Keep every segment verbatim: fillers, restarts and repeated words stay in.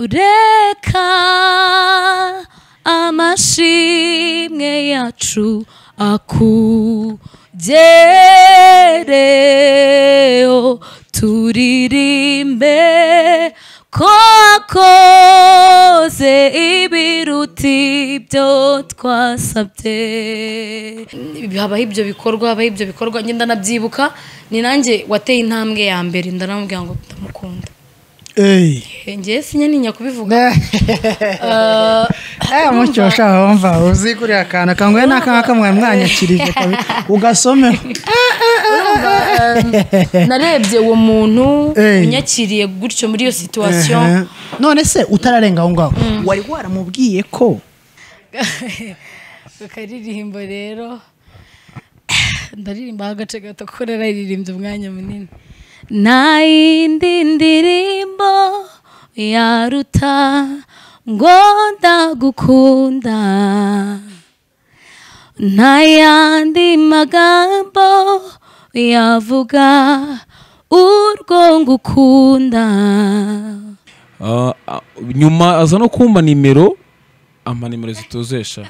reka amashimwe yacu akugereho turirimbe ko akoze ibiruta ibyo twasabye. Habaho ibyo bikorwa habaho ibyo bikorwa ngenda nabyibuka ni nanjye wateye intambwe ya mbere ndaramubwira ngo ndamukunda. Eh ngiye sinye ninya kubivuga. Eh mucyo shaka wumva uzi kuri akana kangwe nakaka mwe mwanyakirije ugasome. Narebye uwo muntu unyakiriye gutyo muri iyo situation. None se utararenga aho ngaho wari waramubwiye ko ukaririmbo rero ndaririmba agace gato ko naririmbye umwanya munini. Na yindi ndirimbo yaruta ngo ndagukunda, nta yandi magambo yavuga urwo ngukunda. Nyuma aza no kumpa nimero, ampa nimero zituzesha.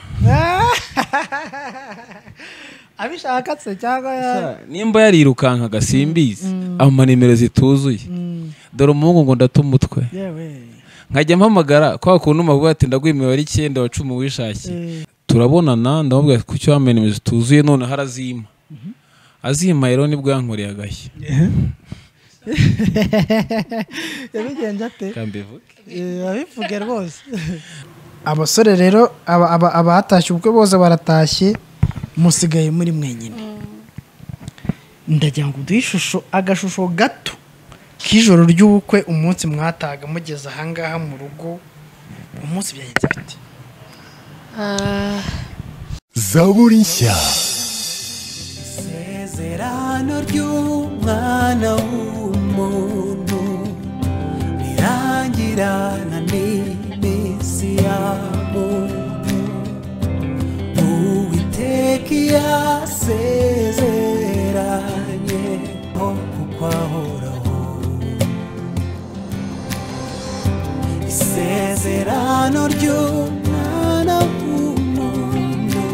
Abishaka se cyangwa nimba yarirukanka gasimbizi ampa nimero zituzuye. Dore umuhungu ngo ndatumutwe. Yewe. Nkajya mpamagara kwa kuntu mavuga ati ndagwimwe bari icyenda wa cumi wishakiye. Turabonana ndamubwira ku cyo ampa nimero zituzuye none harazima. Azima rero nibwo yankoreye agashya. Yabigenje ate? Kambivuge. Eh abivuge rwose. Abasore rero aba abatashye ubwo bose baratashye musigaye muri mwenyine. Ndagira ngo duishusho agashusho gato kijoro ry'ubukwe umunsi mwataga mugeza ahangaha mu rugo umunsi byagenze bite? Ah Zaburi nshya. Isezerano ry'umwana w'umuntu rirangirana n'iminsi ya muntu. Uwiteka yasezeranye ho kuko ahoraho. Isezerano ry'umwana w'umuntu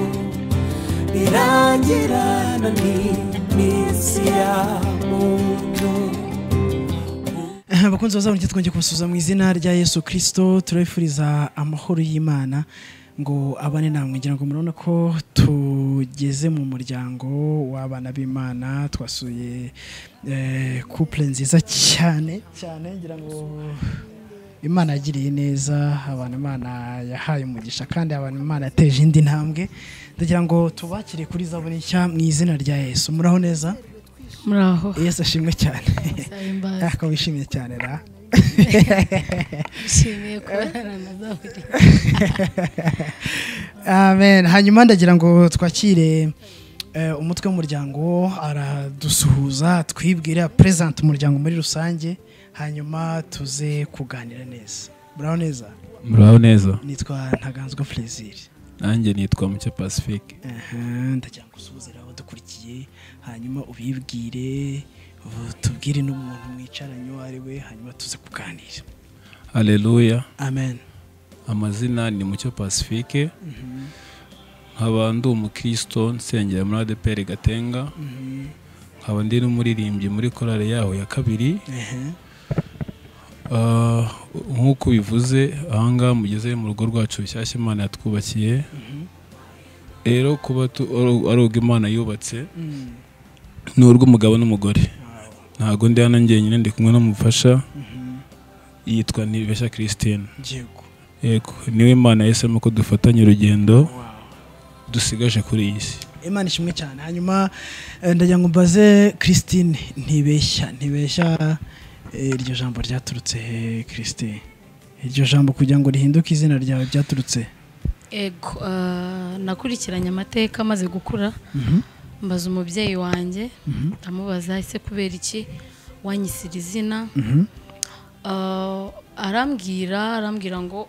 rirangirana n'iminsi ya muntu. Abakunzi bazabonye twongeye kubasuza mu izina rya Yesu Kristo. Turabifuriza amahoro y'Imana ngo abane namwe. Ngira ngo murabona ko tugeze mu muryango w'abana b'Imana. Twasuye eh, couple nziza cyane cyane. Ngira ngo Imana yagiriye neza abantu Imana yahaye umugisha kandi abantu Imana yateje indi ntambwe. Ndagira ngo tubakire kuri Zaburi nshya mu izina rya Yesu. Muraho neza? muraho. Yesu ashimwe cyane. Sayimbaza. Ako wishimye cyane ra. Shimiye kubana na Zaburi. Amen. Hanyuma ndagira ngo twakire umutwe w'umuryango aradusuhuza twibwira present umuryango muri rusange hanyuma tuze kuganira neza. Muraho neza? Muraho neza. Nitwa Ntaganzwa Plaisir. Nanjye nitwa Mucyo Pacifique. Aha ndagira ngo usubuzira aho dukurikiye hanyuma ubibwire tubwire n'umuntu mwicaranye ari we hanyuma tuze kuganira. Haleluya. Amen. Amazina ni Mucyo Pacifique. Nkaba ndi umukristo nsengera muri A D P R Gatenga. Nkaba ndi n'umuririmbyi muri korale yaho ya kabiri. Nk'uko bivuze ahangaha mugeze mu rugo rwacu bishyashya Imana yatwubakiye. Rero kuba ari ubwo Imana yubatse ni urw'umugabo n'umugore. Ntago ndi hano njyenyine ndi kumwe n'umufasha yitwa Nibeshya Christine. Yego. Yego niwe Imana yahisemo ko dufatanya urugendo dusigaje kuri iyi si. Imana ishimwe cyane. Hanyuma ndagira ngo mbaze Christine ntibeshya ntibeshya iryo jambo ryaturutse he Christine? Iryo jambo kugira ngo rihinduke izina ryawe byaturutse? Ego nakurikiranye amateka maze gukura. Mbaza umubyeyi wanjye ndamubaza ese kubera iki wanyisira izina. Arambwira arambwira ngo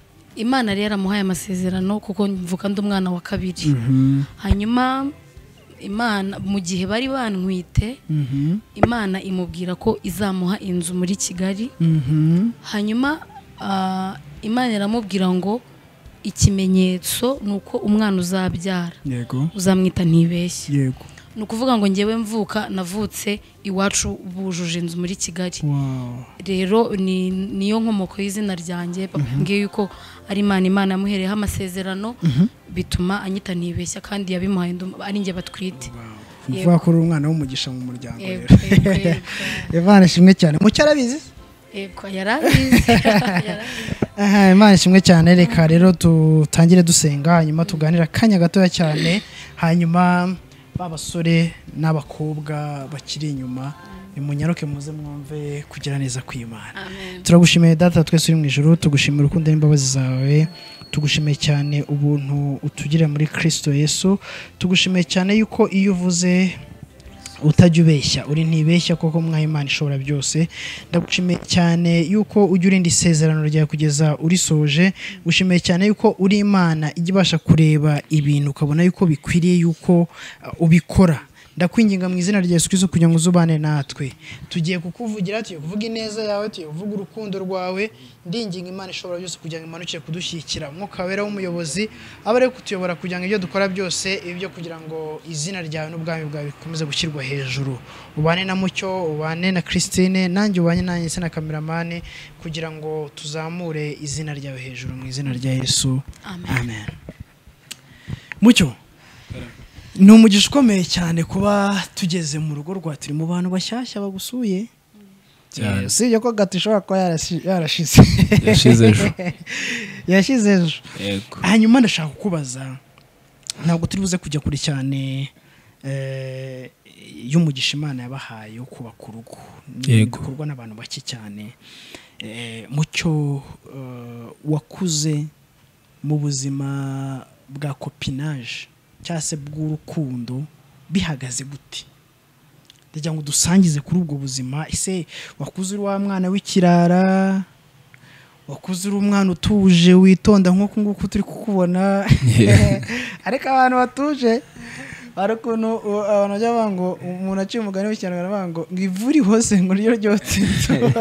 Imana yari yaramuhaye amasezerano kuko mvuka ndi umwana wa kabiri. Hanyuma imana mu gihe bari bantwite Mhm. imana imubwira ko izamuha inzu muri Kigali Mhm. hanyuma ah, imana iramubwira ngo ikimenyetso ni uko umwana uzabyara Yego. uzamwita ntibeshye Yego. ni ukuvuga ngo ngewe mvuka navutse iwacu bujuje inzu muri Kigali Wow. rero ni niyo nkomoko y'izina ryanjye papa mbwiye yuko ari imana imana yamuhereyeho amasezerano bituma anyita ntibeshya kandi yabimuhaye ndu- ari njye batwite Uvuga ko uri umwana w'umugisha mu muryango Yego, rero. yego, yego. Imana ishimwe cyane. Mucyo arabizi? Yego, yarabizi yarabizi. Aha, Imana ishimwe cyane. Reka rero tutangire dusenga hanyuma tuganira akanya gatoya cyane hanyuma babasore n'abakobwa bakiri inyuma nimunyaruke muze mwumve kugira neza kw'Imana. Amen. Turagushimiye data twese uri mu ijuru, tugushimira urukundo n'imbabazi zawe, tugushimiye cyane ubuntu utugira muri Kristo Yesu, tugushimiye cyane yuko iyo uvuze utajya ubeshya, uri ntibeshya koko mwaha Imana ishobora byose. Ndagushimiye cyane yuko ujya urinda isezerano ryawe kugeza urisoje, gushimiye cyane yuko uri Imana ijya ibasha kureba ibintu ukabona yuko bikwiriye yuko uh, ubikora. Ndakwinginga mu izina rya Yesu Kristo kugira ngo uzubane natwe. Tugiye kukuvugira, tugiye kuvuga ineza yawe, tugiye kuvuga urukundo rwawe. Ndinginga Imana ishobora byose kugira ngo imanukire kudushyikira. Mwuka wera w'umuyobozi aba ari kutuyobora kugira ngo ibyo dukora byose ibyo kugira ngo izina ryawe n'ubwami bwawe bikomeze gushyirwa hejuru. Ubane na Mucyo, ubane na Christine, nanjye ubane nanjye se na cameraman kugira ngo tuzamure izina ryawe hejuru mu izina rya Yesu. Amen. Amen. Mucyo, ni umugisha ukomeye cyane kuba tugeze mu rugo rwa turi mu bantu bashyashya bagusuye Cyane. usibye ko gato ishobora kuba yarashi- yarashize Yashize ejo. yashize ejo. Yego. Hanyuma ndashaka kukubaza, ntabwo turi buze kujya kure cyane eh, y'umugisha Imana yabahaye wo kubaka urugo. Ni Yego. bikorwa n'abantu bake cyane. Eh, Mucyo, eh, wakuze mu buzima bwa copinage cyangwa se bw'urukundo bihagaze gute? Ndagira ngo dusangize kuri ubwo buzima. Ese wakuze uri wa mwana w'ikirara, wakuze uri umwana utuje witonda nk'uko nguko turi kukubona, ariko abantu batuje hari ukuntu uh, abantu bajya bavuga ngo umuntu aciye umugani w'ikinyarwanda bavuga ngo ngo ivu rihose ngo niryo ryotse inzu.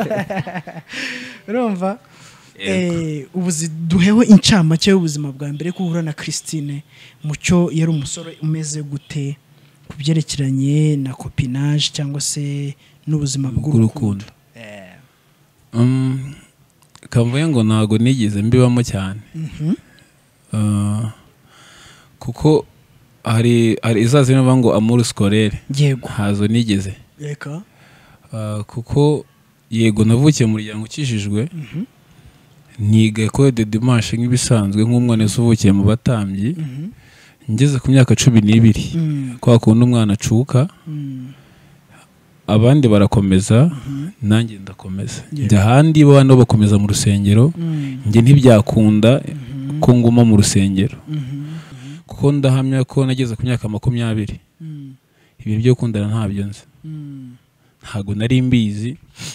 Urumva? Eh, ubuzi duhewe incamake y'ubuzima bwa mbere ko uhura na Christine. Mucyo yari umusore umeze gute ku byerekeranye na copinage cyangwa se n'ubuzima bw'urukundo? Eh. Um, kamvuye ngo ntago nigeze mbibamo cyane. Mhm. Uh, kuko hari hari izazi niba ngo amour scolaire Yego. hazo nigeze. Reka. Uh, kuko yego navukiye mu muryango ukijijwe. Mhm. Niga école de dimanche nk'ibisanzwe nk'umwana uvukiye mu batambyi. Mhm. Ngeze ku myaka cumi n'ibiri. Mm. Kwa kundi umwana acuka Mm. abandi barakomeza nanjye ndakomeza. Yeah. Njya ahandi bo bano bakomeza mu rusengero. Mm. Njye ntibyakunda ko nguma mu rusengero. Mhm. Kuko ndahamya ko nageze ku myaka makumyabiri. Mm. Ibintu byo gukundana ntabyo nzi. Mm. Ntago nari mbizi.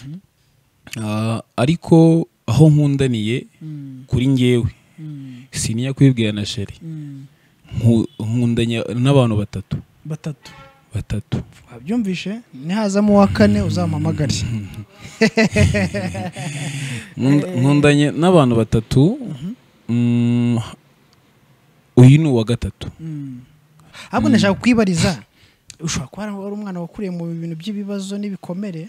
Ah, ariko aho nkundaniye Mm. kuri njyewe Mm. siniya kwibwira na sheri. Mm. Nku- nkundanya n'abantu batatu Batatu. batatu Wabyumvishe? Nihazamo wa kane uzampamagare. Nkunda- nkundanye n'abantu batatu. Mm, uyu ni uwa gatatu. Mm. Ahubwo ndashaka kwibariza, ushobora kuba ari umwana wakuriye mu bintu by'ibibazo n'ibikomere?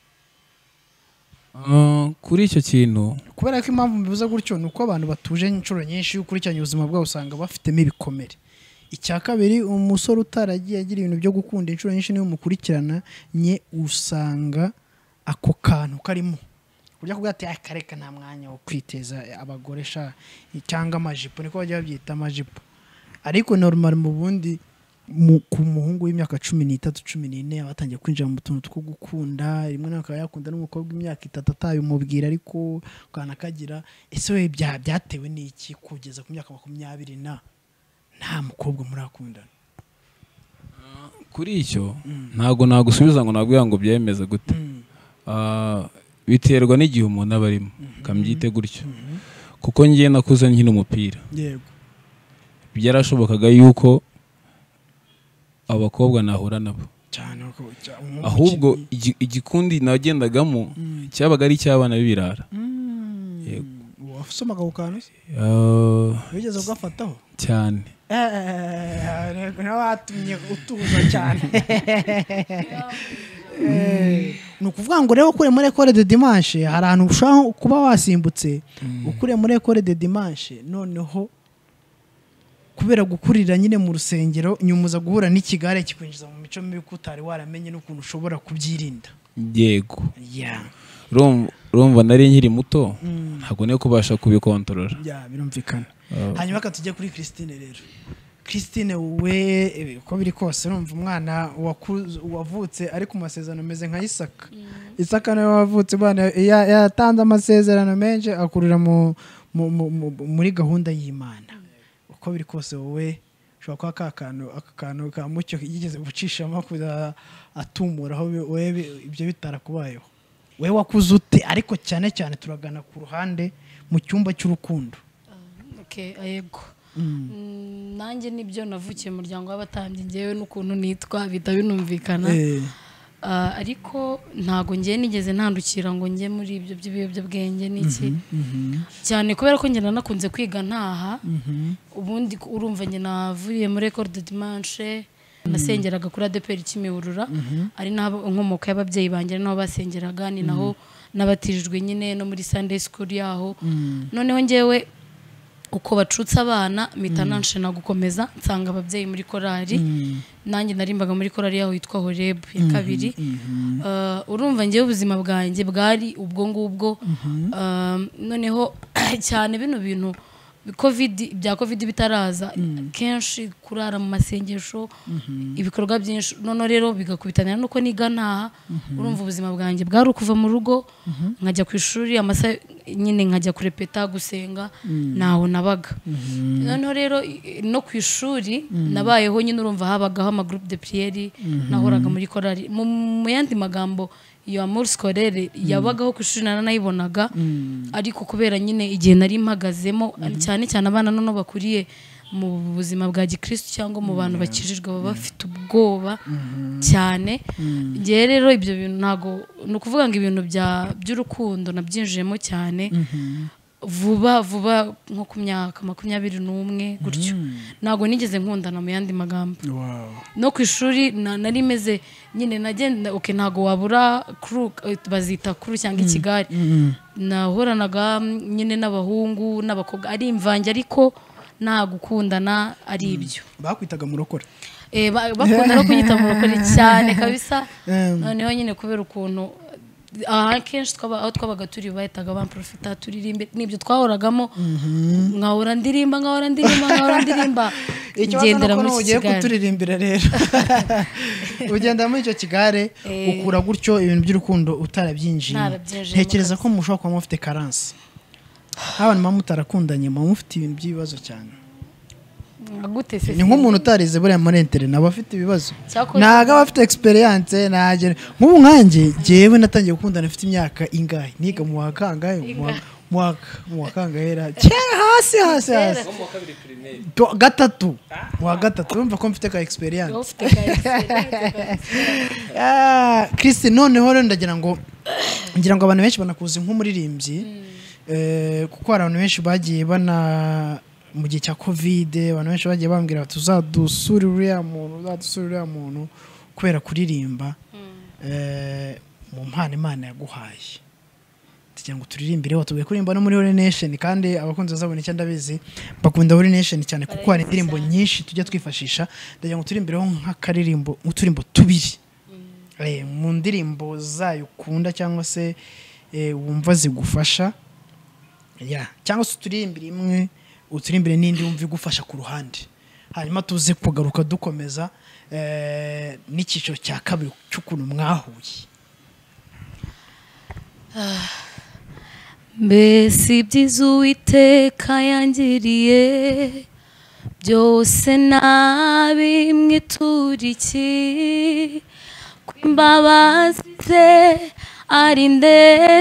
Ah, kuri icyo kintu Kubera ko impamvu mbivuze gutyo ni uko abantu batuje inshuro nyinshi iyo ukurikiranye ubuzima bwabo usanga bafitemo ibikomere. Icya kabiri, umusore utaragiye agira ibintu byo gukunda inshuro nyinshi niyo umukurikirana nye usanga ako kantu karimo. Kurya kuvuga ati akareka nta mwanya wo kwiteza abagore sha cyangwa amajipo, niko bajya babyita amajipo. Ariko normal mu bundi mu- ku muhungu w'imyaka cumi n'itatu cumi n'ine abatangiye kwinjira mu tuntu two gukunda, rimwe nawe akaba yakunda n'umukobwa w'imyaka itatu atabimubwira ariko kana kagira. Ese we bya byatewe n'iki kugeza ku myaka makumyabiri na nta mukobwa murakundana? kuri icyo ntago nagusubiza ngo nabwira ngo byemeze gute. Ah, biterwa n'igihe umuntu aba arimo kambyite gutyo. Kuko ngiye nakuze nkina umupira. Yego. Byarashobokaga yuko abakobwa nahura nabo cyane uko- cya- umwuka ahubwo ukiri- igi- igikundi nagendagamo cyabaga ari icy'abana b'ibirara Mm. Yego. wasomaga ku kantu se Ah, wigeze ugafataho cyane Eh, nawe watumye utuza cyane Eh, ni ukuvuga ngo rero ukure muri ekore de dimanche hari ahantu ushobora kuba wasimbutse ukure muri ekore de dimanche noneho kubera gukurira nyine mu rusengero nyuma uza guhura n'ikigare kikwinjiza mu mico mibi ko utari waramenye n'ukuntu ushobora kubyirinda yego ya Urumva- urumva nari nkiri muto ntabwo niyo kubasha kubikontorora ya birumvikana Ah. hanyuma ka tujye kuri Christine rero Christine we eh, uko biri kose urumva umwana wakuze- wavutse ari ku masezerano ameze nka Isaka Isaka nawe wavutse bana ya- yatanze amasezerano menshi akurira mu mu- mu- mu- muri gahunda y'Imana uko biri kose wowe ushobora kuba ka kantu aka kantu ka mucyo yigeze gucishamo kuza atumuraho wewe ibyo bitarakubayeho we wakuze ute ariko cyane cyane turagana ku ruhande mu cyumba cy'urukundo Okay, yego Mm, nanjye nibyo navukiye mu muryango w'abatambyi ngewe n'ukuntu nitwa bita binumvikana Eh. Ah, ariko ntago ngiye nigeze ntandukira ngo njye muri ibyo by'ibiyobyabwenge n'iki cyane kubera ko njye nanakunze kwiga ntaha ubundi ku- urumva njye navuye muri Ecole de Dimanche nasengeraga kuri A D P R Kimihurura ari naho inkomoko y'ababyeyi banjye ari naho basengeraga ni naho nabatijwe nyine no muri Sunday School yaho noneho ngewe uko bacutse abana mpita nanshena gukomeza nsanga ababyeyi muri korari nanjye narimbaga muri korari yaho yitwa Horeb ya kabiri Uh, urumva ngewe ubuzima bwanjye bwari ubwo ngubwo Uh, noneho cyane bino bintu covid bya covid bitaraza kenshi kurara mu masengesho ibikorwa byinshi none rero bigakubitanira nuko niga ntaha urumva ubuzima bwanjye bwari ukuva mu rugo nkajya ku ishuri amasa nyine nkajya kurepeta gusenga naho nabaga noneho rero i- no ku ishuri nabayeho nyine urumva habagaho ama groupe de prière nahoraga muri korari mu mu yandi magambo iyo amour scolaire yabagaho ku ishuri naranayibonaga ariko kubera nyine igihe nari mpagazemo cyane cyane abana none bakuriye mu buzima bwa gikristo cyangwa mu bantu bakijijwe baba bafite ubwoba cyane ngewe rero ibyo bintu ntago ni ukuvuga ngo ibintu bya by'urukundo nabyinjiyemo cyane vuba vuba nko ku myaka makumyabiri n'umwe gutyo ntago nigeze nkundana mu yandi magambo wow no ku ishuri na- nari meze nyine nagenda okay ntago wabura crew eh, bazita crew cyangwa ikigare nahoranaga mm, nyine n'abahungu n'abakobwa ari imvange ariko nta gukundana ari ibyo bakwitaga murokore eh ba- bakunda no kunyita mu rukuri cyane kabisa Em. noneho nyine kubera ukuntu aha kenshi twaba aho twabaga turi bahitaga bamprofita turirimbe nibyo twahoragamo nkahora ndirimba nkahora ndirimba nkahora ndirimba ikibazo ngendera nuko muri nawe iki ugiye kigali kuturirimbira rero ugenda muri icyo kigare Eh. ukura gutyo ibintu by'urukundo utarabyinjiye Ntarabyinjiyemo ntekereza kabisa. ko mushobora kuba mufite karansi nk'abantu muba mutarakundanye muba mufite ibintu by'ibibazo cyane gute se ni nk'umuntu utarize buriya muri interineti aba afite ibibazo Cyakoze- ntabwo aba afite experience nagera nk'ubu nkanjye jyewe natangiye gukundana afite imyaka ingahe niga mu wa kangahe mu wa- mu wa- mu wa kangahera kera hasi hasi hasi To- gatatu mu wa gatatu urumva ko mfite ka experience ufite ka Ah, Christ noneho rero ndagira ngo ngira ngo abantu benshi banakuzi nk'umuririmbyi eh, kuko hari abantu benshi bagiye bana mu gihe cya covid abantu benshi bagiye bambwira bati uzadusura uriya muntu uzadusura uriya muntu kubera kuririmba eh, mu mpano Imana yaguhaye tugira ngo turirimbire watubwiye kuririmba no muri Holy Nation kandi abakunzi bazabona icyo ndabizi bakunda Holy Nation cyane kuko hari indirimbo nyinshi tujya twifashisha ndagira ngo turimbireho nk'akaririmbo uturimbo tubiri eh, mu ndirimbo zayo ukunda cyangwa se eh, wumva zigufasha ya cyangwa se uturimbire imwe uturimbire n'indi wumva igufasha ku ruhande hanyuma tuze kugaruka dukomeza eh, n'icyiciro cya kabiri cy'ukuntu mwahuye mbese ibyiza uwiteka yangiriye byose nabimwe turiki ko imbabazi ze ari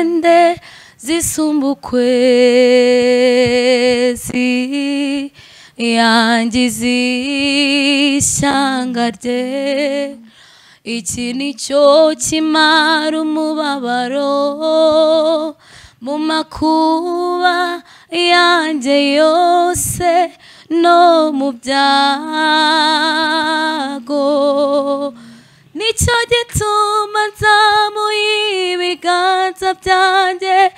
ndende zisumba ukwezi yangize ishyanga rye. Iki ni cyo kimara umubabaro mu makuba yanjye yose no mu byago. Nicyo gituma nzamuye ibiganza byanjye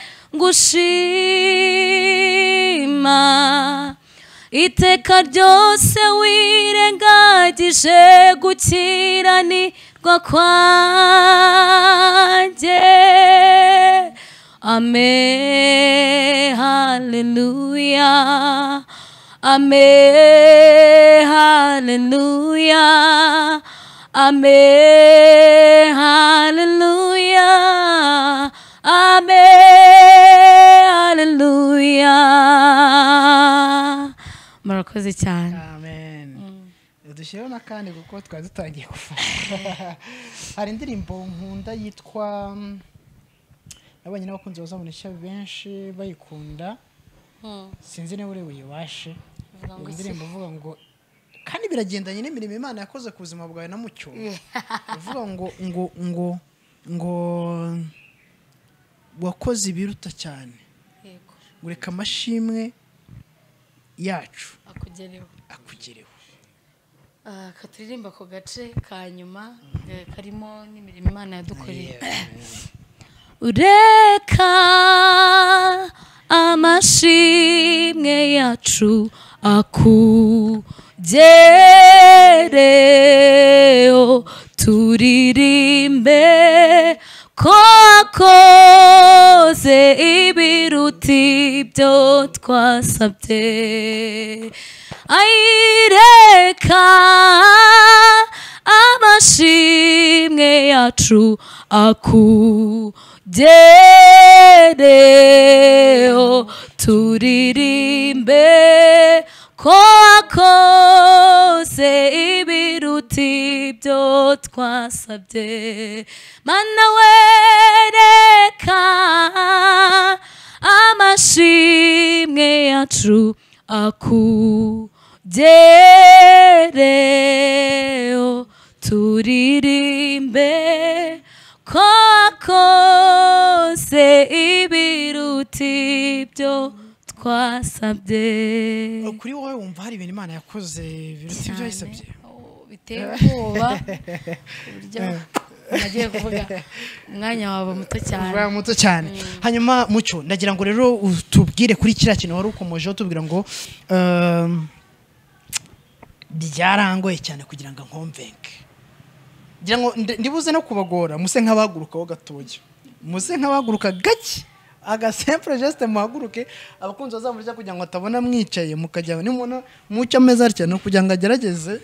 ngushima. Iteka ryose wirengagije gukiranirwa kwanjye. Amen, hallelujah. Amen, hallelujah. Amen, hallelujah. Amen, hallelujah. Murakoze cyane. Amen. Dushyiraho n'akandi kuko twari dutangiye gufasha. Hari indirimbo nkunda yitwa nabonye n'abakunzi bazamunisha benshi bayikunda. Sinzi niba uri buyibashe. Indirimbo uvuga ngo kandi biragendanye n'imirimo Imana yakoze ku buzima bwawe na Mucyo. Uvuga ngo ngo ngo ngo wakoze ibiruta cyane. Yego. Ureka amashimwe yacu akugereho akugereho. Ah, katuririmba ko gace ka nyuma karimo n'imirimo Imana yadukoreye. Ureka amashimwe yacu akugereho, turirimbe ko wakoze ibiruta ibyo twasabye. Ayireka amashimwe yacu akugereho, turirimbe ko wakoze ibiruta ibyo twasabye. Mana wereka amashimwe yacu akugereho, turirimbe ko wakoze ibiruta ibyo twasabye. Kuri wowe wumva hari ibintu Imana yakoze biruta ibyo yasabye? Biteye ubwoba uburyo nagiye kuvuga umwanya wawe muto cyane. Wa muto cyane. Hanyuma Mucyo ndagira ngo rero utubwire kuri kiriya kintu wari ukomojeho tubwira ngo byarangoye cyane kugira ngo nkomvenke. Ngira ngo ndibuze no kubagora muse nk'abaguruka ho gatoya. Muse nk'abaguruka gake. Aga simple geste muhaguruke abakunzi bazamurya kugira ngo atabona mwicaye mukajya nimubona Mucyo ameza arya no kugira ngo agerageze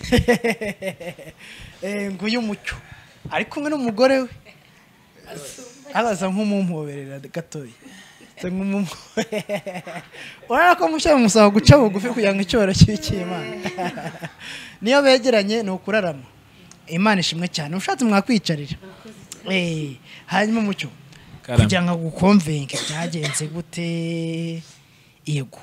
eh nguyu Mucyo ari kumwe n'umugore we abaza nk'umumpoberera gatoya nk'umum urara ko musha musaba guca bugufi kugira ngo icyoro cy'iki Imana niyo begeranye no kurarama. Imana ishimwe cyane ushatse mwakwicarira. Eh hanyuma Mucyo kugira ngo gukonvenke byagenze gute? Yego.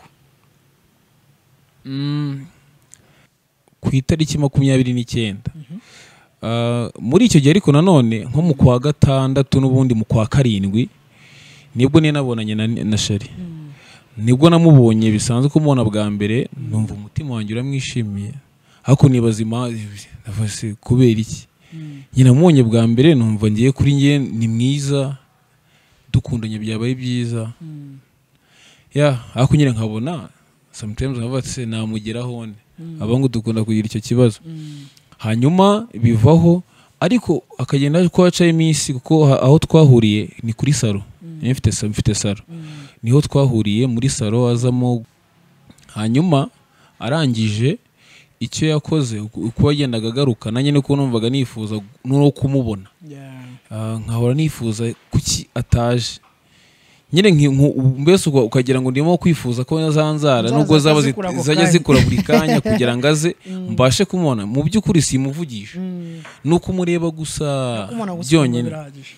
Mm. Ku itariki makumyabiri n'icyenda muri icyo gihe ariko nanone nko mu kwa gatandatu n'ubundi mu kwa karindwi nibwo ne nabonanye na Shari. Nibwo namubonye bisanzwe kumubona bwa mbere numva umutima wanjye uramwishimiye ariko nibaza navase kubera iki. Nyina mubonye bwa mbere numva ngiye kuri ngiye ni mwiza dukundanye byabaye byiza. Ya ariko nyine nkabona sometimes nkabatse namugeraho ne abangu dukunda kugira icyo kibazo. Hanyuma bivaho ariko akagenda ko acaye iminsi kuko aho twahuriye ni kuri salo. Mfite salo mfite salo. Niho twahuriye muri salo azamo. Hanyuma arangije icyo yakoze uko yagendaga agaruka nanjye nuko numvaga nifuza no kumubona. Nkahora nifuza kuki ataje. Nyine mbese ukagira ngo ndimo kwifuza ko nazanzara nubwo zaba zajya zikora buri kanya kugira ngo aze mbashe kumubona. Mu by'ukuri simuvugisha nuko umureba gusa byonyine.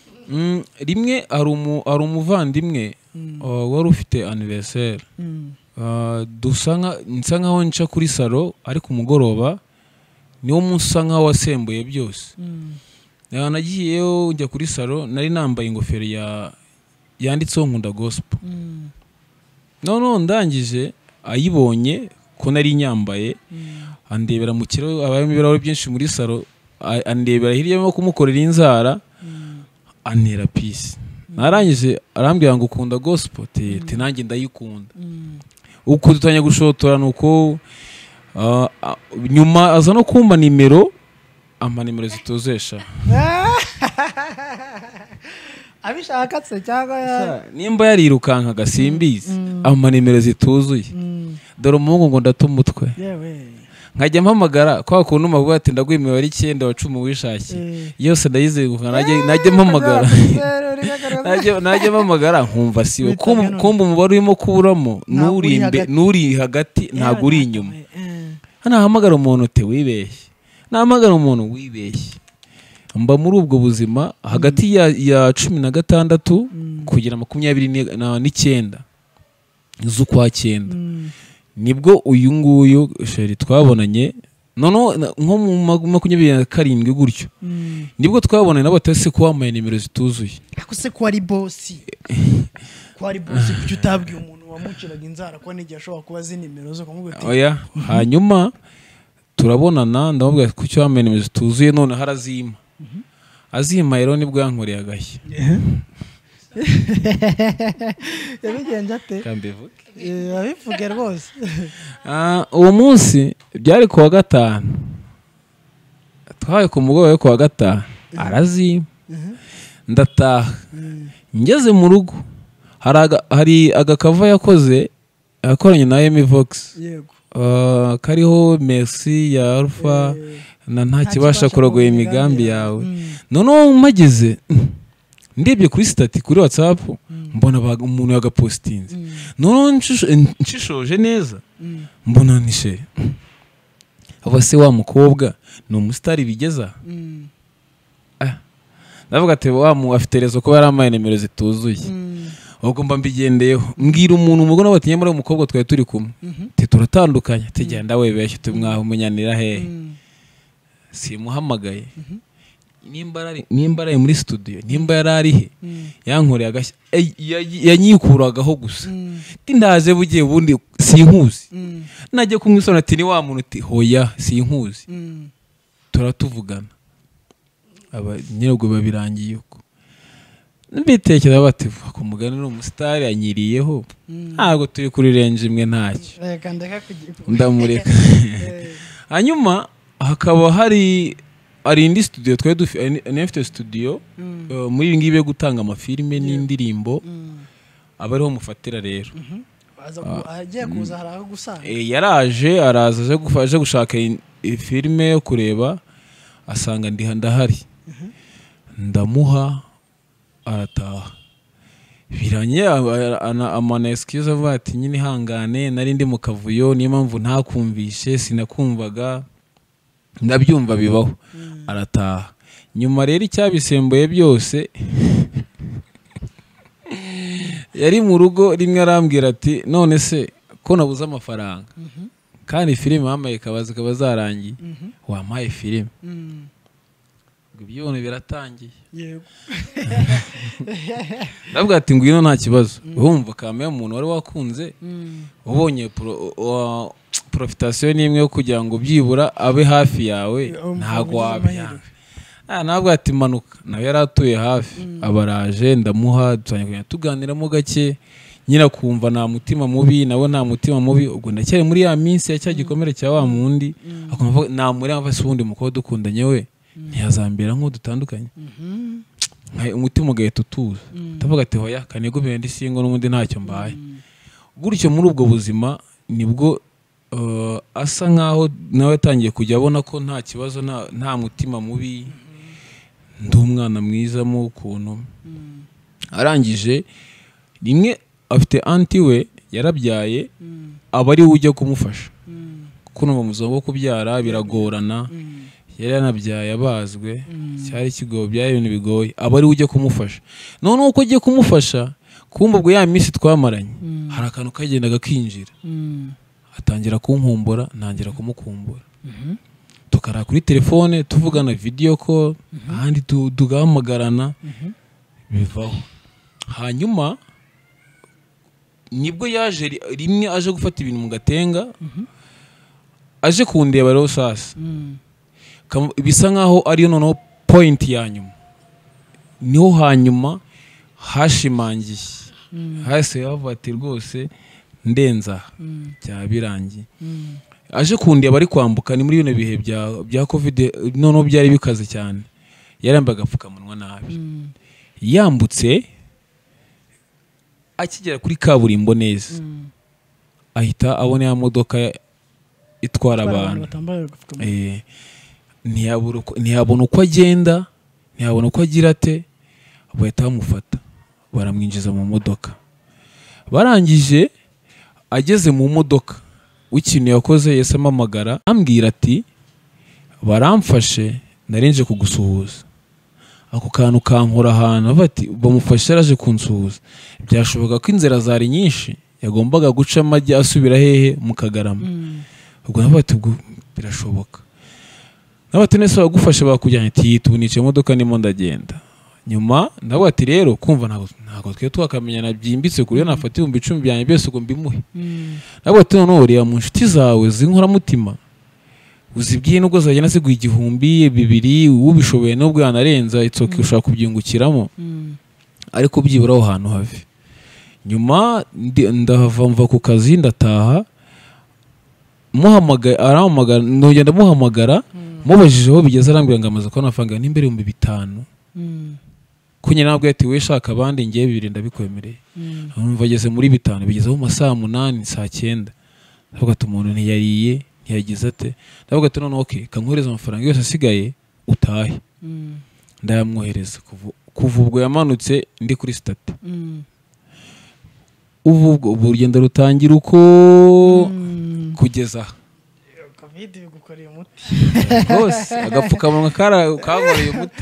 Rimwe ari umuvandimwe wari ufite anniversaire ah, dusa nka nsa nkaho nca kuri salo ariko umugoroba niwo munsi usa nkaho wasembuye byose. Ah, nagiyeyo njya kuri salo nari nambaye ingofero ya yanditseho nkunda gospel. None ndangije ayibonye ko nari nyambaye andebera mu kiro abayemo ibirahuri byinshi muri salo andebera hirya yo kumukorera inzara antera peace. Narangije arambwira ngo ukunda gospel te, te nanjye ndayikunda. Uko dutanya gushotora nuko uh, uh, nyuma aza no kumba nimero ama nimero zitozesha. Abishaka se cyangwa nimba yarirukanka gasimbizi ama nimero zituzuye. Dore umuhungu ngo ndatumutwe. Yewe. Nkajya mpamagara kwa kuntu mavuga ati ndagwimiwe ari icyenda wa cumi wishakiye. Yose ndayizeguka najye najye mpamagara. Najye najye mpamagara nkumva siwe kumba umubare urimo kuburamo nuri imbe nuri hagati ntago uri inyuma. Hana hamagara umuntu te wibeshye. Nahamagara umuntu wibeshye. Mba muri ubwo buzima hagati ya ya cumi na gatandatu kugera makumyabiri n'icyenda z'ukwa cyenda. Nibwo uyu nguyu sheri twabonanye nono nko mu makumyabiri na karindwi gutyo. Nibwo twabonanye n'abatase ko wamaye nimero zituzuye. Akuse ko ari boss. Ko ari boss kucyo utabwiye umuntu wamuciraga inzara ko n'igihe ashobora kuba zi nimero zo kumubwira. Oya, hanyuma turabonana ndamubwira ko cyo wamaye nimero zituzuye none harazima. Azima rero nibwo yankoreye agashya. Yabigenje ate? Kambivuge. Eh abivuge rwose. Ah uwo munsi byari kuwa gatanu. Twaye ku mugoroba wo kuwa gatanu. Arazima. Ndataha. Ngeze mu rugo. Hari hari agakava yakoze akoranye na Emi Vox. Yego. Ah kariho merci ya Alpha na nta kibasha kurogoya imigambi yawe. None mageze ndebye kuri stati kuri WhatsApp mbona umuntu yagapostinze. None nshishoje neza mbona nishe abase wa mukobwa no mustari bigeza. Ah ndavuga ati wa mu afite rezo ko yaramaye nimero zituzuye. Ubwo mba mbigendeyeho mbwira umuntu umugona bati nyamara umukobwa twari turi kumwe te turatandukanye tegenda webeshye tumwaho umunyanira he. Simuhamagaye. Nimba ari nimba ari muri studio nimba yarari he yankoreye agashya yanyikuragaho gusa. Tindaje bugiye bundi sinkuzi. Najye kumwisona ati ni wa muntu ati hoya sinkuzi. Turatuvugana. Aba nyirego babirangiye uko. Mbitekera bati ku mugani no umustar anyiriyeho. Ntago turi kuri range imwe ntacyo. Reka ndeka kugira. Ndamureka. Hanyuma hakaba hari ari indi studio twa dufite studio muri ngibe yo gutanga amafilme n'indirimbo abariho mufatira rero. Agiye kuza haraho gusanga. Eh yaraje araza aje gufaje gushaka filme yo kureba asanga ndi ndahari. Ndamuha arataha. Biranye amana excuse avuga ati nyine hangane nari ndi mu kavuyo niyo mpamvu ntakumvishe sinakumvaga ndabyumva bibaho. Arataha. Nyuma rero icyabisembuye byose yari mu rugo rimwe arambwira ati none se ko nabuze amafaranga kandi filime wamaye kabaza kaba zarangiye wamaye filime ibyo biratangiye. Yego. Ndavuga ati ngwino nta kibazo. Urumva kame umuntu wari wakunze ubonye profitation nimwe yo kugira ngo byibura abe hafi yawe ntago wabyanga. Ah nabwo ati manuka nawe yaratuye hafi abaraje ndamuha dutanye tuganiramo gake nyira kumva nta mutima mubi nawe nta mutima mubi ubwo ndacyari muri ya minsi ya cyagikomere cya wa mundi akumva nta muri avase ubundi muko dukundanye we ntiyazambera nko dutandukanye. Nkai umutima ugaye tutuza tavuga ati hoya kanego bende singo n'ubundi ntacyo mbaye. Gutyo muri ubwo buzima nibwo uh, asa nkaho nawe atangiye kujya abona ko nta kibazo nta, nta mutima mubi ndi umwana mwiza mu kuntu. Arangije rimwe afite anti we yarabyaye abari ujya kumufasha kuko no muzongo kubyara biragorana. Yari yanabyaye abazwe cyari kigo byaye ibintu bigoye abari ujye kumufasha. None uko ugiye kumufasha kumva ubwo ya minsi twamaranye hari akantu kagendaga kinjira atangira kunkumbura ntangira kumukumbura tukara kuri telefone tuvugana video call ahandi tugahamagarana bivaho hanyuma nibwo yaje rimwe aje gufata ibintu mu gatenga aje kundeba rero sasa bisa nkaho ariyo noneho point ya nyuma niho hanyuma hashimangiye hase havati rwose ndenza byabirangiye aje kundeba ari kwambuka ni muri bino bihe bya bya covid noneho byari bikaze cyane yarambaga apfukamunwa nabi yambutse akigera kuri kaburimbo neza ahita abona ya modoka itwara abantu eh ntiyabona uko agenda ntiyabona uko agira ate bahita bamufata baramwinjiza mu modoka barangije ageze mu modoka w'ikintu yakoze yese amamagara ambwira ati baramfashe narinje kugusuhuza ako kantu kankora ahantu bati bamufashe araje kunsuhuza byashoboka ko inzira zari nyinshi yagombaga guca amajye asubira hehe mu Kagarama ubwo nabati ubwo birashoboka nabati nese bagufashe bakujyanye ati tubunice imodoka nimo ndagenda nyuma ndabati rero kumva ntago ntago twe twakamenyana byimbitse kuri nafata ibihumbi icumi byanye byose ngo mbimuhe nabati none uriya mu nshuti zawe zinkora mutima uzibwiye nubwo zagenda ziguha igihumbi bibiri ubishoboye nubwo yanarenza itsoke ushaka kubyungukiramo ariko byibura aho hantu have nyuma ndahava mva ku kazi ndataha muhamagara arahamagara ndongera muhamagara mubajije aho bigeze arambwira ngo amaze ko nafanga n'imbere ibihumbi bitanu kunye nabwo ati we shaka abandi ngiye bibiri ndabikwemereye umva ageze muri bitanu bigeze mu masaha munani saa cyenda ndavuga ati umuntu ntiyariye ntiyagize ate ndavuga ati none okay kankohereza amafaranga yose asigaye utahe ndayamwohereza kuva ubwo yamanutse ndi kuri state ubu ubwo urugendo rutangira uko kugeza covid bigukoreye umuti bose agapfukamunwa kagoreye umuti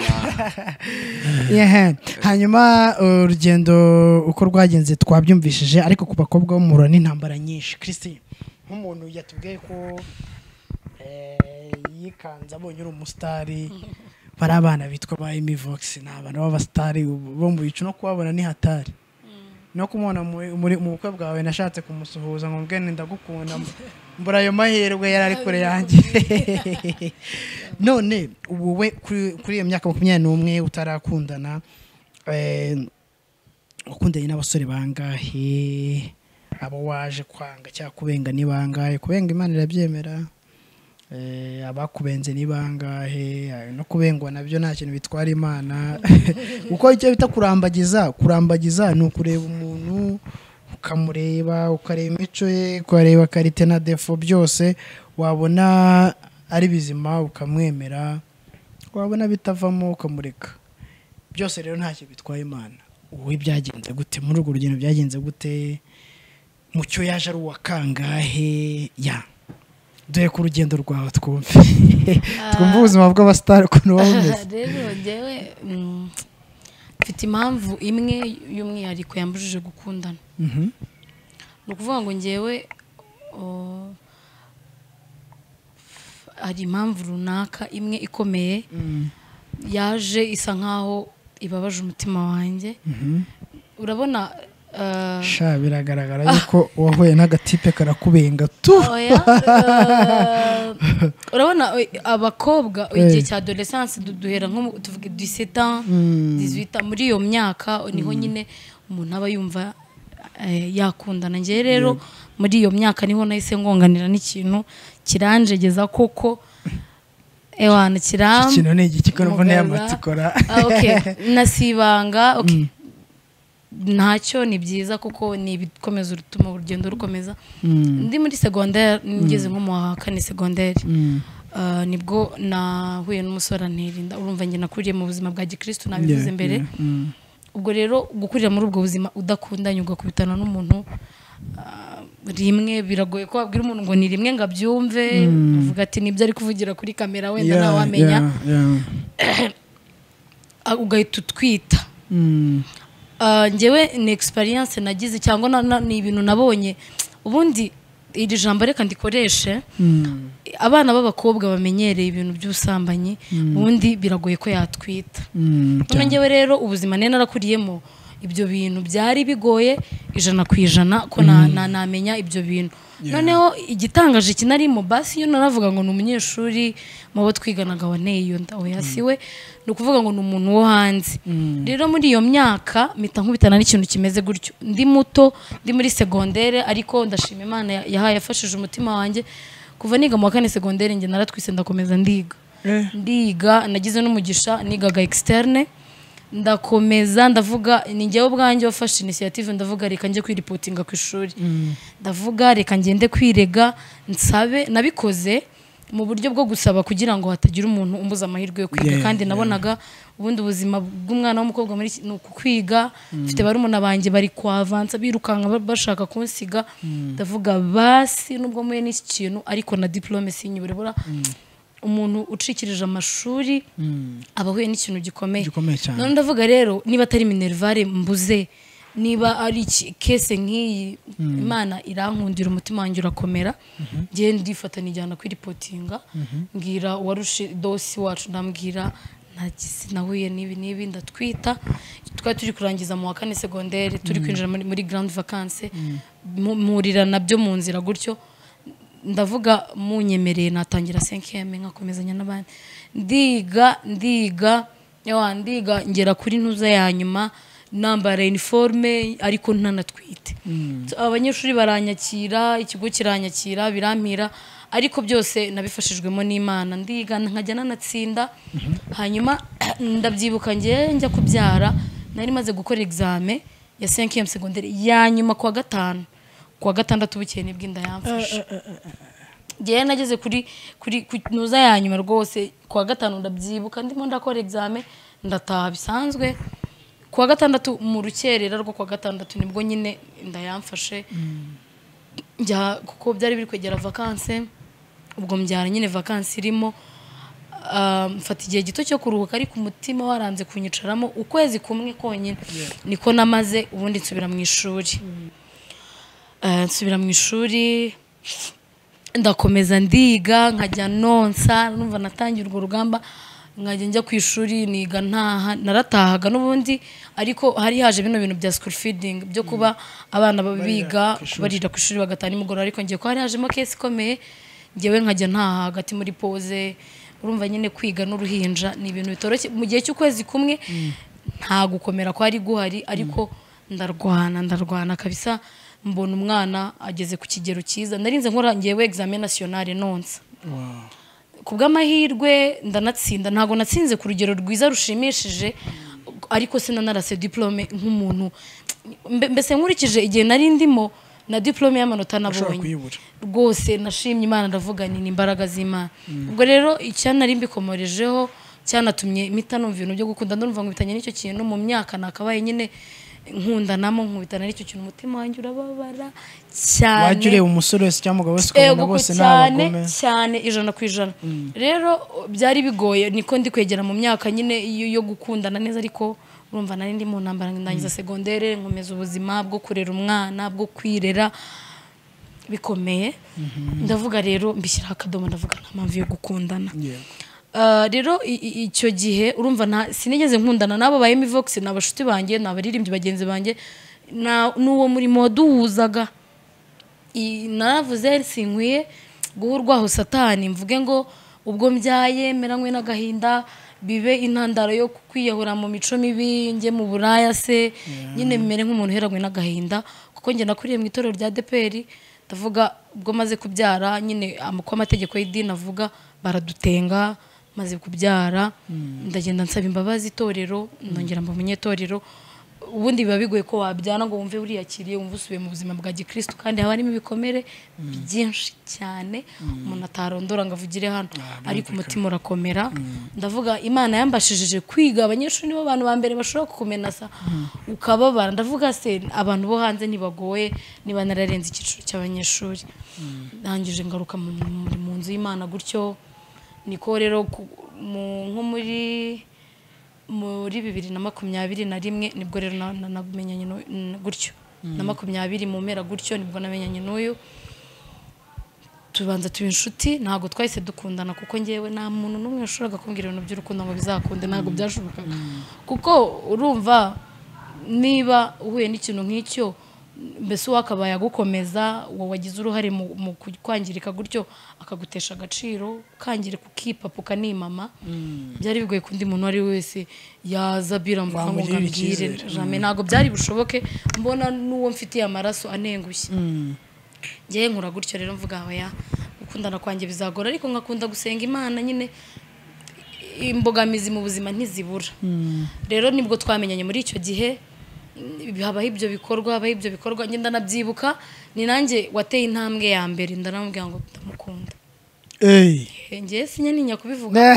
yeah hanyuma urugendo uko rwagenze twabyumvishije ariko ku bakobwa bo mura n'intambara nyinshi Christine nk'umuntu yatubwiye ko eh yikanza abonye uri umusitari bari abana bitwa ba Emivox n'abana b'abastari bo mu bicu no kubabona ni hatari no kumubona muri mu bukwe bwawe nashatse kumusuhuza ngo mbwene ndagukunda mbura ayo mahirwe yari ari kure yanjye none wowe kuri iyo myaka makumyabiri n'umwe utarakundana eh ukundanye n'abasore bangahe abo waje kwanga cya kubenga ni bangahe kubenga Imana irabyemera eh abakubenze ni bangahe no kubengwa nabyo nta kintu bitwara Imana uko icyo bita kurambagiza kurambagiza ni ukureba umuntu ukamureba ukareba imico ye ukareba karite na defo byose wabona ari bizima ukamwemera wabona bitavamo ukamureka byose rero nta kintu bitwaye Imana wowe byagenze gute muri urwo rugendo byagenze gute mucyo yaje ari uwakangahe ya dore ku rugendo rwawe twumve twumva ubuzima bw'abastari ukuntu bameze rero njyewe mfite impamvu imwe y'umwihariko yambujije gukundana ni ukuvuga ngo njyewe hari impamvu runaka imwe ikomeye yaje isa nkaho ibabaje umutima wanjye urabona sha biragaragara yuko wahuye n'agatipe karakubenga tu urabona abakobwa igihe cya adolescence duhera nko tuvuge dix-sept ans dix-huit ans muri iyo myaka niho nyine umuntu aba yumva yakundana ngiye rero muri iyo myaka niho nahise ngonganira n'ikintu kiranjegeza koko ewana kiram ikintu ni igiki ko mbone y'amatikora okay nasibanga okay ntacyo ni byiza kuko ni bikomeza urutuma urugendo rukomeza ndi muri secondaire ngeze nko mu wa kane secondaire nibwo nahuye n'umusore antirinda urumva nge nakuriye mu buzima bwa gikristo nabivuze mbere ubwo rero gukurira muri ubwo buzima udakundanye ugakubitana n'umuntu rimwe biragoye ko wabwira umuntu ngo ni rimwe ngabyumve uvuga ati nibyo ari kuvugira kuri kamera wenda nawe wamenya ugahita utwita Ah, njyewe ni experience nagize cyangwa na- na- ni ibintu nabonye ubundi iri jambo reka ndikoreshe Mm. abana b'abakobwa bamenyereye ibintu by'ubusambanyi ubundi biragoye ko yatwita Mm, none cyane. njyewe rero ubuzima nari narakuriyemo ibyo bintu byari bigoye ijana ku ijana ko na- na- namenya ibyo bintu noneho igitangaje kinarimo basi iyo naravuga ngo ni umunyeshuri mu bo twiganaga waneye iyo nda oya si we ni ukuvuga ngo ni umuntu wo hanze rero muri iyo myaka mpita nkubitana n'ikintu kimeze gutyo ndi muto ndi muri segondere ariko ndashima Imana ya- yahaye yafashije umutima wanjye kuva niga mu wa kane segondere njye naratwise ndakomeza ndiga Eh. ndiga nagize n'umugisha nigaga externe ndakomeza ndavuga ni njyewe ubwanjye wafashe initiative ndavuga reka njye kwiripotinga ku ishuri ndavuga reka ngende kwirega nsabe nabikoze mu buryo bwo gusaba kugira ngo hatagira umuntu umbuza amahirwe yo kwiga Yeah, kandi nabonaga ubundi ubuzima bw'umwana w'umukobwa muri iki- ni uku kwiga mfite barumuna banjye bari kwavansa birukanka ba- bashaka kunsiga ndavuga basi nubwo muye n'iki kintu ariko na diplome sinyibure bura umuntu ucikirije amashuri aba ahuye n'ikintu gikomeye Gikomeye cyane. none ndavuga rero niba atari minervare mbuze niba ari iki- kese nk'iyi Imana irankundira umutima wanjye urakomera ngiye ndifata nijyana kwiripotinga mbwira uwarushe dosi wacu ndambwira nagize nahuye n'ibi n'ibi ndatwita twari turi kurangiza mu wa kane segondere turi kwinjira muri, muri grande vacances mu- mpurira nabyo mu nzira gutyo ndavuga munyemereye natangira cinquième nkakomezanya n'abandi ndiga ndiga yawa ndiga ngera kuri ntuza ya nyuma nambara uniforme ariko ntanatwite So, abanyeshuri baranyakira ikigo kiranyakira birampira ariko byose nabifashijwemo n'Imana ndiga nkajya nanatsinda hanyuma ndabyibuka ngiye njya kubyara nari maze gukora examen ya cinquième secondaire ya nyuma kwa gatanu kwa gatandatu bukeye nibwo inda yamfashe ngewe nageze kuri kuri kunuza ya nyuma rwose kwa gatanu ndabyibuka ndimo ndakora examen ndataha bisanzwe kwa gatandatu mu rukerera rwo kwa gatandatu nibwo nyine inda yamfashe njya kuko byari biri kwegera vacances ubwo mbyara nyine vacances irimo ah, mfata igihe gito cyo kuruhuka ariko umutima waranze kunyicaramo ukwezi kumwe konyine niko namaze ubundi nsubira mu ishuri Eh, nsubira mu ishuri ndakomeza ndiga nkajya nonsa numva natangiye urwo rugamba nkajya njya ku ishuri niga ntaha naratahaga n'ubundi ariko hari haje bino bintu bya school feeding byo kuba abana biga barira ku ishuri bagataha nimugoroba ariko ngiye ko hari hajemo case ikomeye ngewe nkajya ntaha hagati muri pause urumva nyine kwiga n'uruhinja ni ibintu bitoroshye mu gihe cy'ukwezi kumwe nta gukomera kwari guhari ariko ndarwana ndarwana kabisa mbona umwana ageze ku kigero cyiza narinze nkora ngewe examen nationale nonsa ku bw'amahirwe ndanatsinda ntago natsinze ku rugero rwiza rushimishije ariko sinanarase diplome nk'umuntu Mbe- mbese nkurikije igihe nari ndimo na diplome y'amanota nabonye kuyibura. rwose nashimye Imana ndavuga ni imbaraga z'Imana ubwo rero icyanari mbikomorejeho cyanatumye mpita numva ibintu byo gukunda ndumva nkubitanye n'icyo kintu mu myaka nakabaye nyine nkundanamo nkubitana n'icyo kintu umutima wanjye urababara cyane wajya ureba umusore wese cyangwa umugabo wese Ego ukabona bose ni cyane abagome cyane ijana ku ijana rero byari bigoye niko ndi kwegera mu myaka nyine yo yo gukundana neza ariko urumva nari ndi mu ntambara ndangiza segondere nkomeza ubuzima bwo kurera umwana bwo kwirera bikomeye ndavuga rero mbishyiraho akadomo ndavuga nta mpamvu yo gukundana Uh, rero i- i- icyo gihe urumva nta sinigeze nkundana nabo ba Emivox ni abashuti banjye ni abaririmbyi bagenzi banjye na n'uwo murimo waduhuzaga I- naravuze sinkwiye guhurwaho satani mvuge ngo ubwo mbyaye meranywe n'agahinda bibe intandaro yo kwiyahura mu mico mibi njye mu buraya se nyine mere nk'umuntu uheranywe n'agahinda kuko njye nakuriye mu itorero rya D P R ndavuga ubwo maze kubyara nyine ko amategeko y'idini avuga baradutenga maze kubyara ndagenda nsaba imbabazi itorero ndongera mba umunyetorero ubundi biba bigoye ko wabyana ngo wumve uriyakiriye wumve usubiye mu buzima bwa gikristo kandi haba harimo ibikomere byinshi cyane umuntu atarondora ngo avugire hano ariko umutima urakomera ndavuga Imana yambashishije kwiga abanyeshuri nibo bantu ba mbere bashobora kukumenasa ukababara ndavuga se abantu bo hanze ntibagoye niba nararenze icyiciro cy'abanyeshuri ndangije ngaruka mu mu nzu y'Imana gutyo niko rero ku- mu- nko muri muri bibiri na makumyabiri na rimwe nibwo rero namenyanye gutyo na makumyabiri mu mpera gutyo nibwo namenyanye n'uyu tubanza tuba inshuti ntago twahise dukundana kuko ngewe nta muntu n'umwe yashoboraga kumbwira ibintu by'urukundo ngo bizakunde ntago byashobokaga kuko urumva niba uhuye n'ikintu nk'icyo mbese wakabaye agukomeza wowe wagize uruhare mu kwangirika gutyo akagutesha agaciro ukangirika ukipapa ukanimama byari bigoye ko undi muntu ari wese yaza birambuka ngo ngambwire jamais ntago byari bushoboke mbona n'uwo mfitiye amaraso anengushye ngiye nkura gutyo rero mvuga ya gukundana kwanjye bizagora ariko ngakunda gusenga Imana nyine imbogamizi mu buzima ntizibura rero nibwo twamenyanye muri icyo gihe habaho ibyo bikorwa habaho ibyo bikorwa ngenda nabyibuka ni nanjye wateye intambwe ya mbere ndaramubwira ngo ndamukunda eh ngiye sinyaninya kubivuga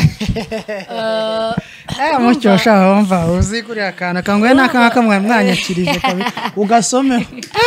eh mucyo shaka wumva uzi kuri akana kangwe nakanga mwe mwanyakirije kabi ugasome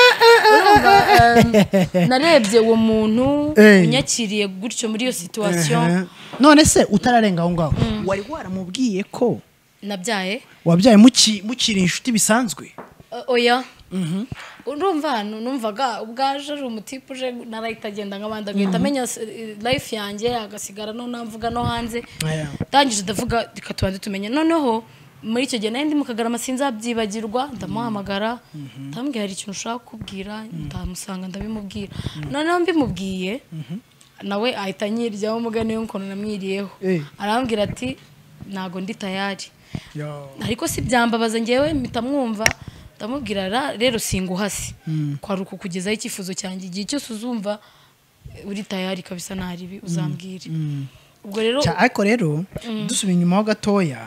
narebye uwo muntu unyakiriye gutyo muri iyo situation none se utararenga aho ngaho wari waramubwiye ko nabyaye wabyaye muki mukiri inshuti bisanzwe oya urumva numvaga ubwaje ari umutipe uje narahita agenda nk'abandi agahita amenya life yanjye agasigara no namvuga no hanze ndangije ndavuga reka tubanze tumenye noneho muri icyo gihe nari mu Kagarama sinzabyibagirwa ndamuhamagara ndambwira hari ikintu ushaka kubwira ndamusanga ndabimubwira noneho mbimubwiye nawe ahita anyiryaho umugani w'ukuntu namwiriyeho arambwira ati ntago ndi tayari ariko si byambabaza ngewe mpita mwumva ndamubwira rero singuhasi kwaruka kugezaho icyifuzo cyanjye igihe cyose uzumva uri tayari kabisa ntaribi uzambwire ubwo rero ariko rero dusubiye inyuma ho gatoya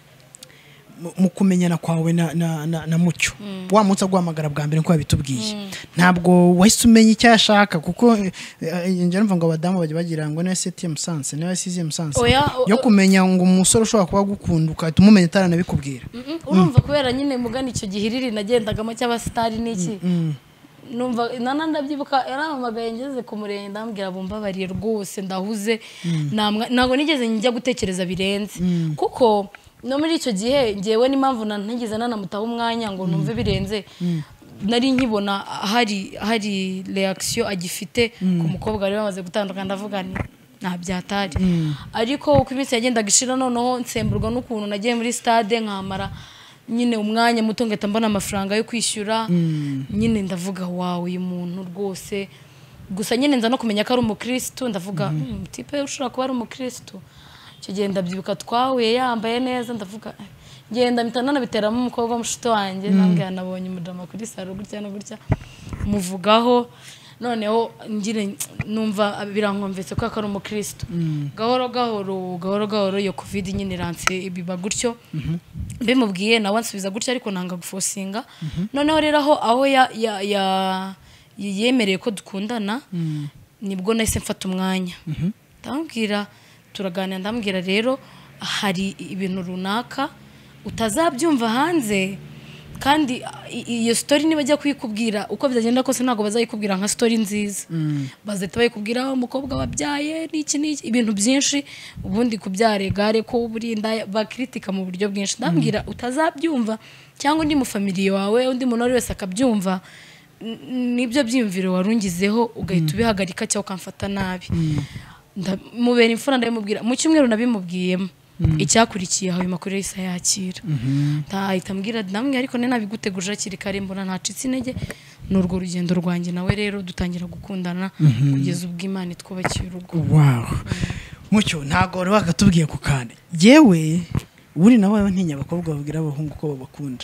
mu kumenyana kwawe na na na mucyo wa munsi agwamagara bwa mbere nko yabitubwiye ntabwo wahise umenya icyo yashaka kuko nje numva ngo abadamu bajye bagira ngo ne S T M Musanze ne S C M Musanze yo kumenya ngo umusore ushobora kuba gukunda ukahita umumenya tarana bikubwira urumva kubera nyine mugani icyo gihiriri nagendagamo cy'abastari niki numva nana ndabyibuka yaramamagaye ngeze ku murenge ndambwira bumbabariye rwose ndahuze ntabwo nigeze njya gutekereza birenze kuko no muri icyo gihe ngewe n'impamvu ntigeze nanamutaho umwanya ngo numve birenze nari nkibona hari hari reaction agifite ku mukobwa wari bamaze gutandukana ndavuga nta byatari ariko uko iminsi yagendaga ishira noneho nsemburwa n'ukuntu nagiye muri stade nkamara nyine umwanya muto ngeta mbona amafaranga yo kwishyura nyine ndavuga wawe uyu muntu rwose gusa nyine nza no kumenya ko ari umukristo ndavuga tipe ushobora kuba ari umukristo cyo genda byibuka twahuye yambaye neza ndavuga genda mitana nabiteramo umukobwa w'umushito wanjye nambwe nabonye umudrama kuri saro gutya no gutya muvugaho noneho ngire numva birankomvetse ko akari umukristo gahoro gahoro gahoro gahoro yo covid nyine rance ibiba gutyo bimubwiye nawe ansubiza gutya ariko nanga gufosinga noneho rero aho aho ya ya yemereye ko dukundana nibwo nahise mfata umwanya ndambwira turaganira ndambwira rero hari ibintu runaka utazabyumva hanze kandi iyo story niba ajya kuyikubwira uko byagenda kose ntago bazayikubwira nka story nziza bazahita bayikubwira umukobwa wabyaye n'iki n'iki ibintu byinshi ubundi kubyare gare ko uburinda bakritika mu buryo bwinshi ndambwira utazabyumva cyangwa undi mu family wawe undi muntu wese akabyumva nibyo byimviro warungizeho ugahita ubihagarika cyangwa ukamfata nabi mubera imfura ndabimubwira mu cyumweru nabimubwiyemo icyakurikiye aho makuru yise yakira ndahita mbwira namwe ariko ne nabiguteguje akiri kare mbona ntacitse intege n'urwo rugendo rwanjye nawe rero dutangira gukundana kugeza ubwo Imana itwubakiye urugo wow mucyo ntago wari wakatubwiye ku kane yewe uri nawe ntinya abakobwa babwira abahungu ko babakunda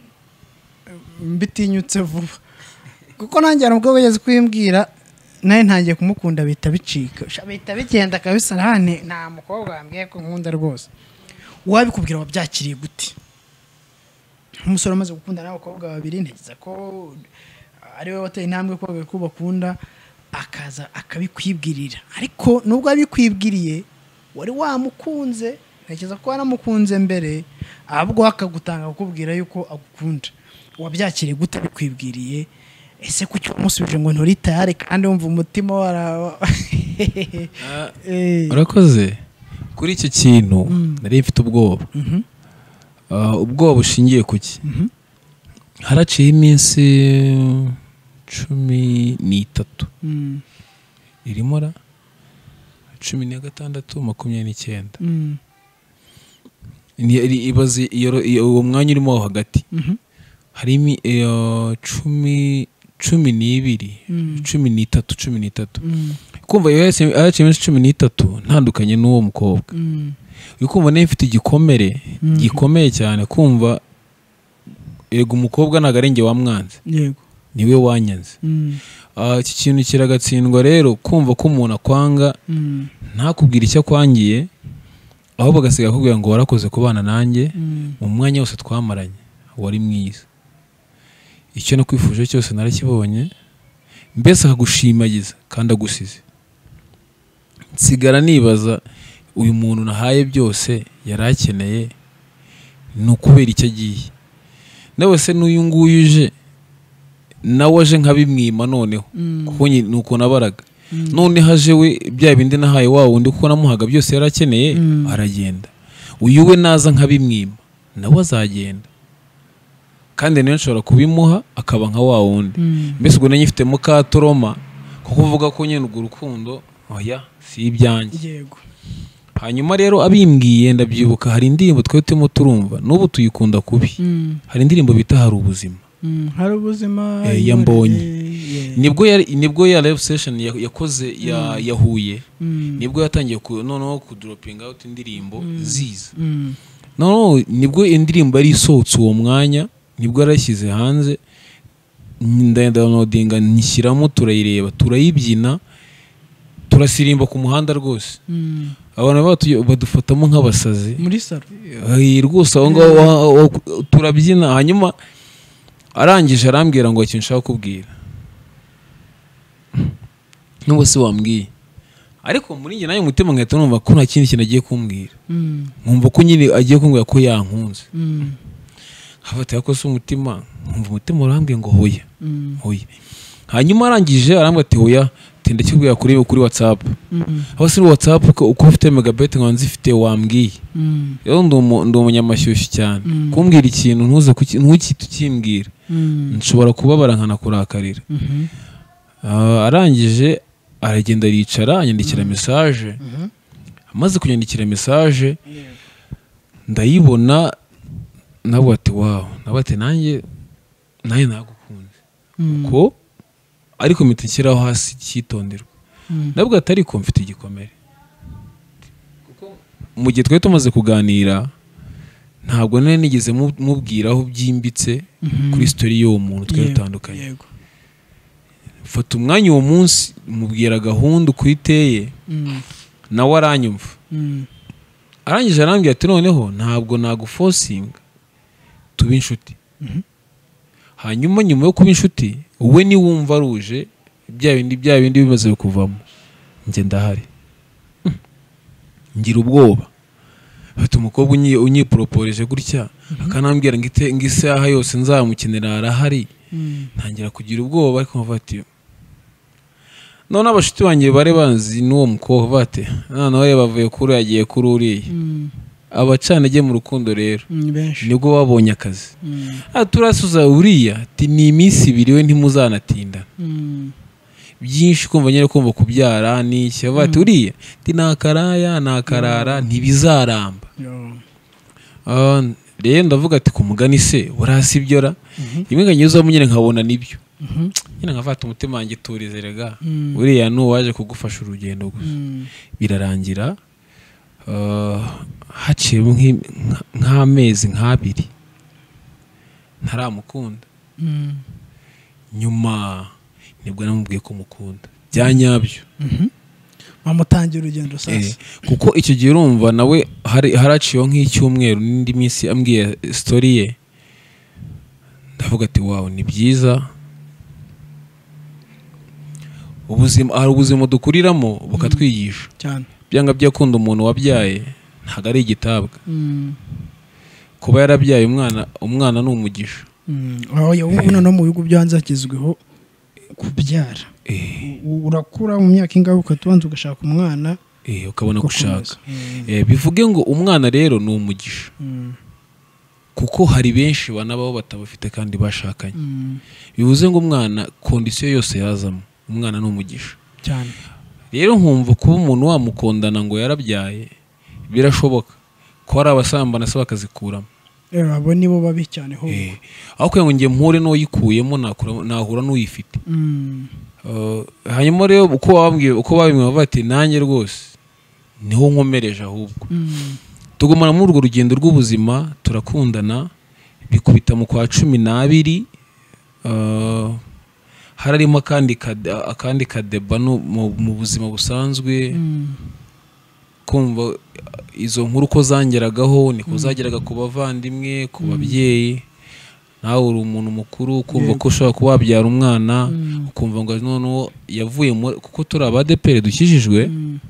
mbitinyutse vuba kuko nanjye umukobwa yageze kwimbwira naye ntangiye kumukunda bita bicika bita bigenda kabisa hane nta mukobwa wambwiye ko nkunda rwose wabikubwira wabyakiriye gute umusore amaze gukundana n'abakobwa babiri ntegeza ko ari we wateye intambwe ko bakunda akaza akabikwibwirira ariko nubwo abikwibwiriye wari wamukunze ntegeza ko waramukunze mbere ahubwo akagutanga kukubwira yuko agukunda wabyakiriye gute bikwibwiriye ese kuki umusubije ngo nturi tayari kandi wumva umutima wara urakoze kuri icyo kintu nari mfite ubwoba Ah, ubwoba bushingiye kuki Mhm. haraciye iminsi cumi n'itatu Mm. irimo ra cumi na gatandatu makumyabiri n'icyenda Mm. Ni- iri- ibaze iyo iyo- uwo mwanya urimo aho hagati Mhm. harimo iyo cumi cumi n'ibiri Mm. cumi n'itatu cumi n'itatu Mm. kumva iyo yaciye yaciye iminsi cumi n'itatu ntandukanye n'uwo mukobwa Mm. uri kumva nawe mfite igikomere Mhm. gikomeye cyane kumva yego umukobwa ntabwo ari njye wamwanze Yego. niwe wanyanze. Mm. Ah, iki kintu kiragatsindwa rero kumva ko umuntu akwanga Mm. ntakubwire icyo akwangiye ahubwo agasiga akubwira ngo warakoze kubana nanjye Mm. mu mwanya wose twamaranye wari mwiza, icyo nakwifuje cyose narakibonye, mbese akagushimagiza kandi agusize. Nsigara nibaza uyu muntu nahaye byose yari akeneye ni ukubera icyo agiye, nawe se n'uyu nguyu uje nawe aje nkabimwima noneho Mm. kuko ni uko nabaraga Mm. none haje we bya bindi nahaye wa wundi kuko namuhaga byose yari akeneye Mm. aragenda, uyu we naza nkabimwima nawe azagenda kandi niyo nshobora kubimuha akaba nka wa wundi. Mm. Mbese ubwo nanyifitemo ka toroma kuko uvuga ko nyine urwo rukundo oya si ibyanjye. Yego. Hanyuma rero abimbwiye ndabyibuka hari indirimbo twari turimo turumva n'ubu tuyikunda kubi. Mm. Hari indirimbo bita hari ubuzima. Mm. Hari ubuzima Eh, ya Mbonyi. Yeah. Nibwo yari nibwo ya live session ya- yakoze ya yahuye. Mm. Nibwo yatangiye ku noneho ku dropping out indirimbo ziza. Mm. No nibwo indirimbo yari isohotse uwo mwanya nibwo yarashyize hanze ndadownloadinga nishyiramo turayireba turayibyina turasirimba ku muhanda rwose. Mm. Abantu batu badufatamo nk'abasazi. Muri salo. Ayi rwose aho ngaho wa- wa- turabyina hanyuma arangije arambwira ngo ikintu nshaka kubwira n'ubu se wambwiye, ariko muri njye nayo umutima nkahita numva ko nta kindi kintu agiye kumbwira, Mm. nkumva ko nyine agiye kumbwira ko yankunze. Mm. Hafatira ko se umutima nkumva umutima urambwiye ngo hoya Mm. hoya. Hanyuma arangije arambwira ati hoya tenda kibwira kuri kuri WhatsApp. Mm. Aho se WhatsApp ko uko ufite megabit ngo nzifite wambwiye. Mm. Rero ndi umu- ndi umunyamashyushyu cyane. Mm. Kumbwira ikintu ntuze kuki- ntukite ukimbwira. Mm. Nshobora kubabara nkanakurakarira. Mhm. Ah, arangije aragenda aricara anyandikira message. Mhm. Amaze kunyandikira message ndayibona nabwo ati wow, nabwo ati nanjye nanjye nagukunze. Mm. Ko ariko mitikiraho hasi cyitonderwa. Mm. Nabwo atari ko mfite igikomere. Kuko mu gihe twari tumaze kuganira ntabwo nari nigeze mu- mubwiraho byimbitse Mhm. kuri story y'uwo muntu twari Yego, dutandukanye. Yego. Fata umwanya uwo munsi mubwira gahunda uko iteye Mm. nawe aranyumva. Mm. Arangije arambwira ati noneho ntabwo naguforcinga tuba inshuti. Mhm. Hanyuma nyuma yo kuba inshuti wowe niwumva aruje bya bindi bya bindi bimaze kuvamo njye ndahari. Mm. Ngira ubwoba. Ati umukobwa unyi unyiporoporeje gutya akanambwira ngo ite- ngo isaha yose nzamukenera arahari. Mm. Ntangira kugira ubwoba ariko nkavuga ati none abashuti banjye bare banzi n'uwo mukobwa bate noneho reba bavuye kuri yagiye kuri uriya. Mm. Abacanege mu rukundo rero Mm. Benshi. nibwo babonye akazi. Mm. Ah, turasuza uriya ati ni iminsi ibiri we ntimuzanatinda Mm. byinshi kumva nyine kumva kubyara n'iki bavuga ati uriya ati nakaraya nakarara ntibizaramba. Yo. Ah, rero ndavuga ati ku mugani se burasi ibyo ra rimwe nkanyuzamo nyine nkabona nibyo Mhm. nyine nkafata umutima wanjye turize rega Mm. uriya n'uwaje kugufasha urugendo gusa. Mm. Birarangira ah, haciyemo nk'i- nka- nk'amezi nk'abiri ntaramukunda. Mm. Nyuma nibwo namubwiye ko mukunda bya nyabyo. Mhm. Bamutangira urugendo Eh, sasa. kuko icyo gihe urumva nawe hari haraciyeho nk'icyumweru n'indi minsi ambwiye story ye ndavuga ati wow ni byiza ubuzima hari ubuzima dukuriramo bukatwigisha. Cyane. Byanga byakunda umuntu wabyaye ntabwo ari igitabwa. Mm. Kuba yarabyaye umwana umwana ni umugisha. Mm. Aho ubu no mu bihugu byo hanze hakizweho kubyara. Eh, U- Urakura mu myaka ingahe ukatubanza ugashaka umwana eh, ukabona gushaka. ugakomeza. Mm. Eh, bivuge ngo umwana rero ni umugisha. Mm. kuko hari benshi banabaho batabafite kandi bashakanye. Bivuze ngo umwana kondisiyo yose yazamo umwana ni umugisha cyane. Rero nkumva kuba umuntu wamukondana ngo yarabyaye birashoboka ko hari abasambana se bakazikuramo. Eh abo nibo babi cyane ho. Eh aho kwe ngo ngiye mpure no yikuyemo nakura nahura n'uyifite. Mm. Uh, hanyuma rero uko wabambwiye uko babimwe bati nanjye rwose niho nkomereje ahubwo. Mm. Tugumana muri urwo rugendo rw'ubuzima turakundana bikubita mu kwa cumi n'abiri. Uh, hararimo kandi akandi kadeba no mu buzima busanzwe. Mm. Kumva izo nkuru ko zangeragaho niko zageraga ku bavandimwe ku babyeyi. Nawe uri umuntu mukuru kumva ko ushobora kuba wabyara umwana ukumva ngo none yavuye kuko turi abadepere dukijijwe.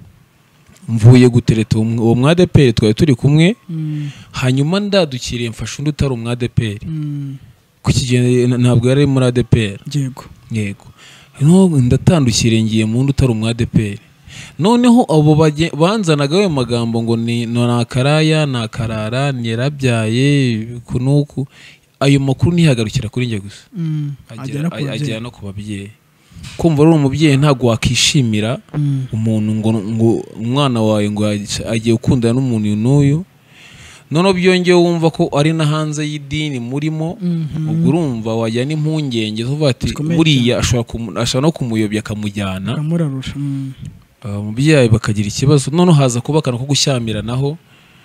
Mvuye gutereta uwo mwadepere twari turi kumwe. Hanyuma ndadukiriye mfashe undi utari umwadepere ku kigende ntabwo yari muri adepere. Yego yego no ndatandukiriye ngiye mu ndi utari umwadepere. Noneho abo banzanaga ayo magambo ngo ni nakaraya nakarara nyerabyaye kunuku ayo makuru ntihagarukira kuri njye gusa. Agera no ku babyeyi. Kumva ari umubyeyi ntago wakishimira umuntu ngo ngo umwana wawe ngo agiye gukundana n'umuntu n'uyu. Nono byongeye wumva ko ari na hanze y'idini murimo. Ubwo urumva wajya n'impungenge zo ati buriya ashobora ashobora no kumuyobya akamujyana akamurarusha. Umubyeyi bakagira ikibazo none haza kubakana ko gushyamiranaho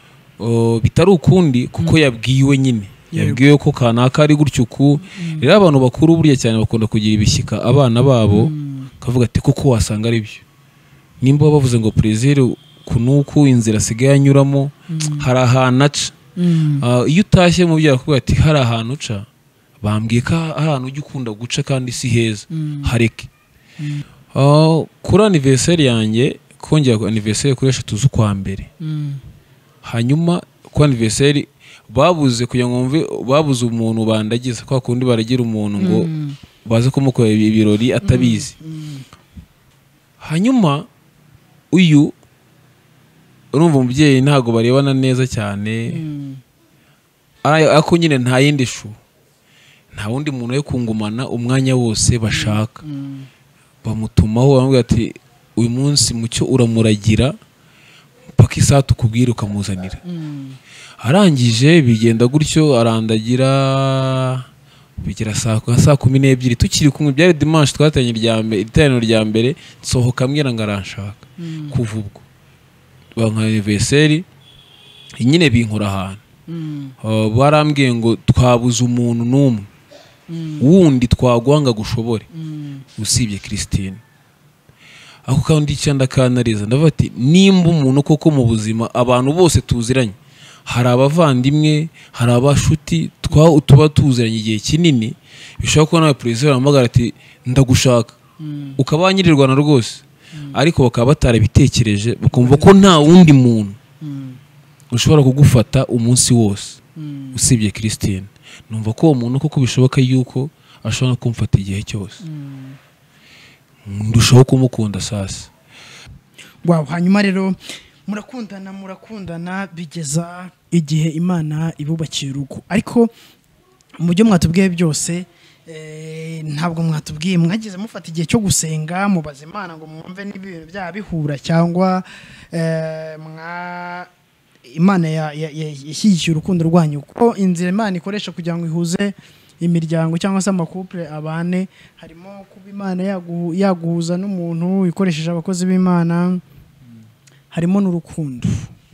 bitari ukundi kuko yabwiwe nyine yabwiwe ko kanaka ari gutyo ku. Rero abantu bakuru buriya cyane bakunda kugira ibishyika abana babo kavuga ati kuko wasanga ari byo nimba bavuze ngo plaisir kunuku inzira sigaye anyuramo hari ahantu aca. Iyo utashye mu byaha kuvuga ati hari ahantu uca bambwiye ko ahantu ujya ukunda guca kandi si heza hareke. Kuri anniversaire yanjye kongera ku anniversaire kuri eshatu z'ukwa mbere. Hanyuma ku anniversaire babuze kugira ngo mve babuze umuntu bandagiza kwa kundi baragira umuntu ngo baze kumukorera ibirori atabizi. Hanyuma uyu urumva umubyeyi ntago barebana neza cyane. Ako nyine nta yindi shu nta wundi muntu yo kungumana umwanya wose bashaka. Bamutumaho bamubwira ati uyu munsi mucyo uramuragira paka isaha tukubwira ukamuzanira. Arangije bigenda gutyo arandagira bigera saa kumi n'ebyiri tukiri kumwe byari dimanche twatanye rya mbere iterano rya mbere sohoka mbwira ngo aranshaka. Kuva ubwo banka anniversaire nyine binkora ahantu. Barambwiye ngo twabuze umuntu n'umwe wundi twagwanga gushobore usibye Christine. Ako kandi cyanda kanariza ndavuga ati nimba umuntu koko mu buzima abantu bose tuziranye hari abavandimwe hari abashuti twa tuba tuziranye igihe kinini bishobora kuba nawe president amagara ati ndagushaka ukabanyirirwana rwose ariko bakaba batarabitekereje bakumva ko nta wundi muntu ushobora kugufata umunsi wose usibye Christine. Numva ko uwo muntu koko bishoboka yuko ashobora kumfata igihe cyose. Ndushaho kumukunda sasa. Wow, hanyuma rero murakundana murakundana bigeza igihe Imana ibubakiye urugo. Ariko mu byo mwatubwiye byose eh ntabwo mwatubwiye mwagize mufata igihe cyo gusenga mubaza Imana ngo mwumve n'ibintu bya bihura cyangwa eh mwa Imana yashyigikiye urukundo rwanyu kuko inzira Imana ikoresha kugira ngo ihuze imiryango cyangwa se amakouple abane harimo kuba Imana yaguhuza n'umuntu ikoresheje abakozi b'Imana harimo n'urukundo.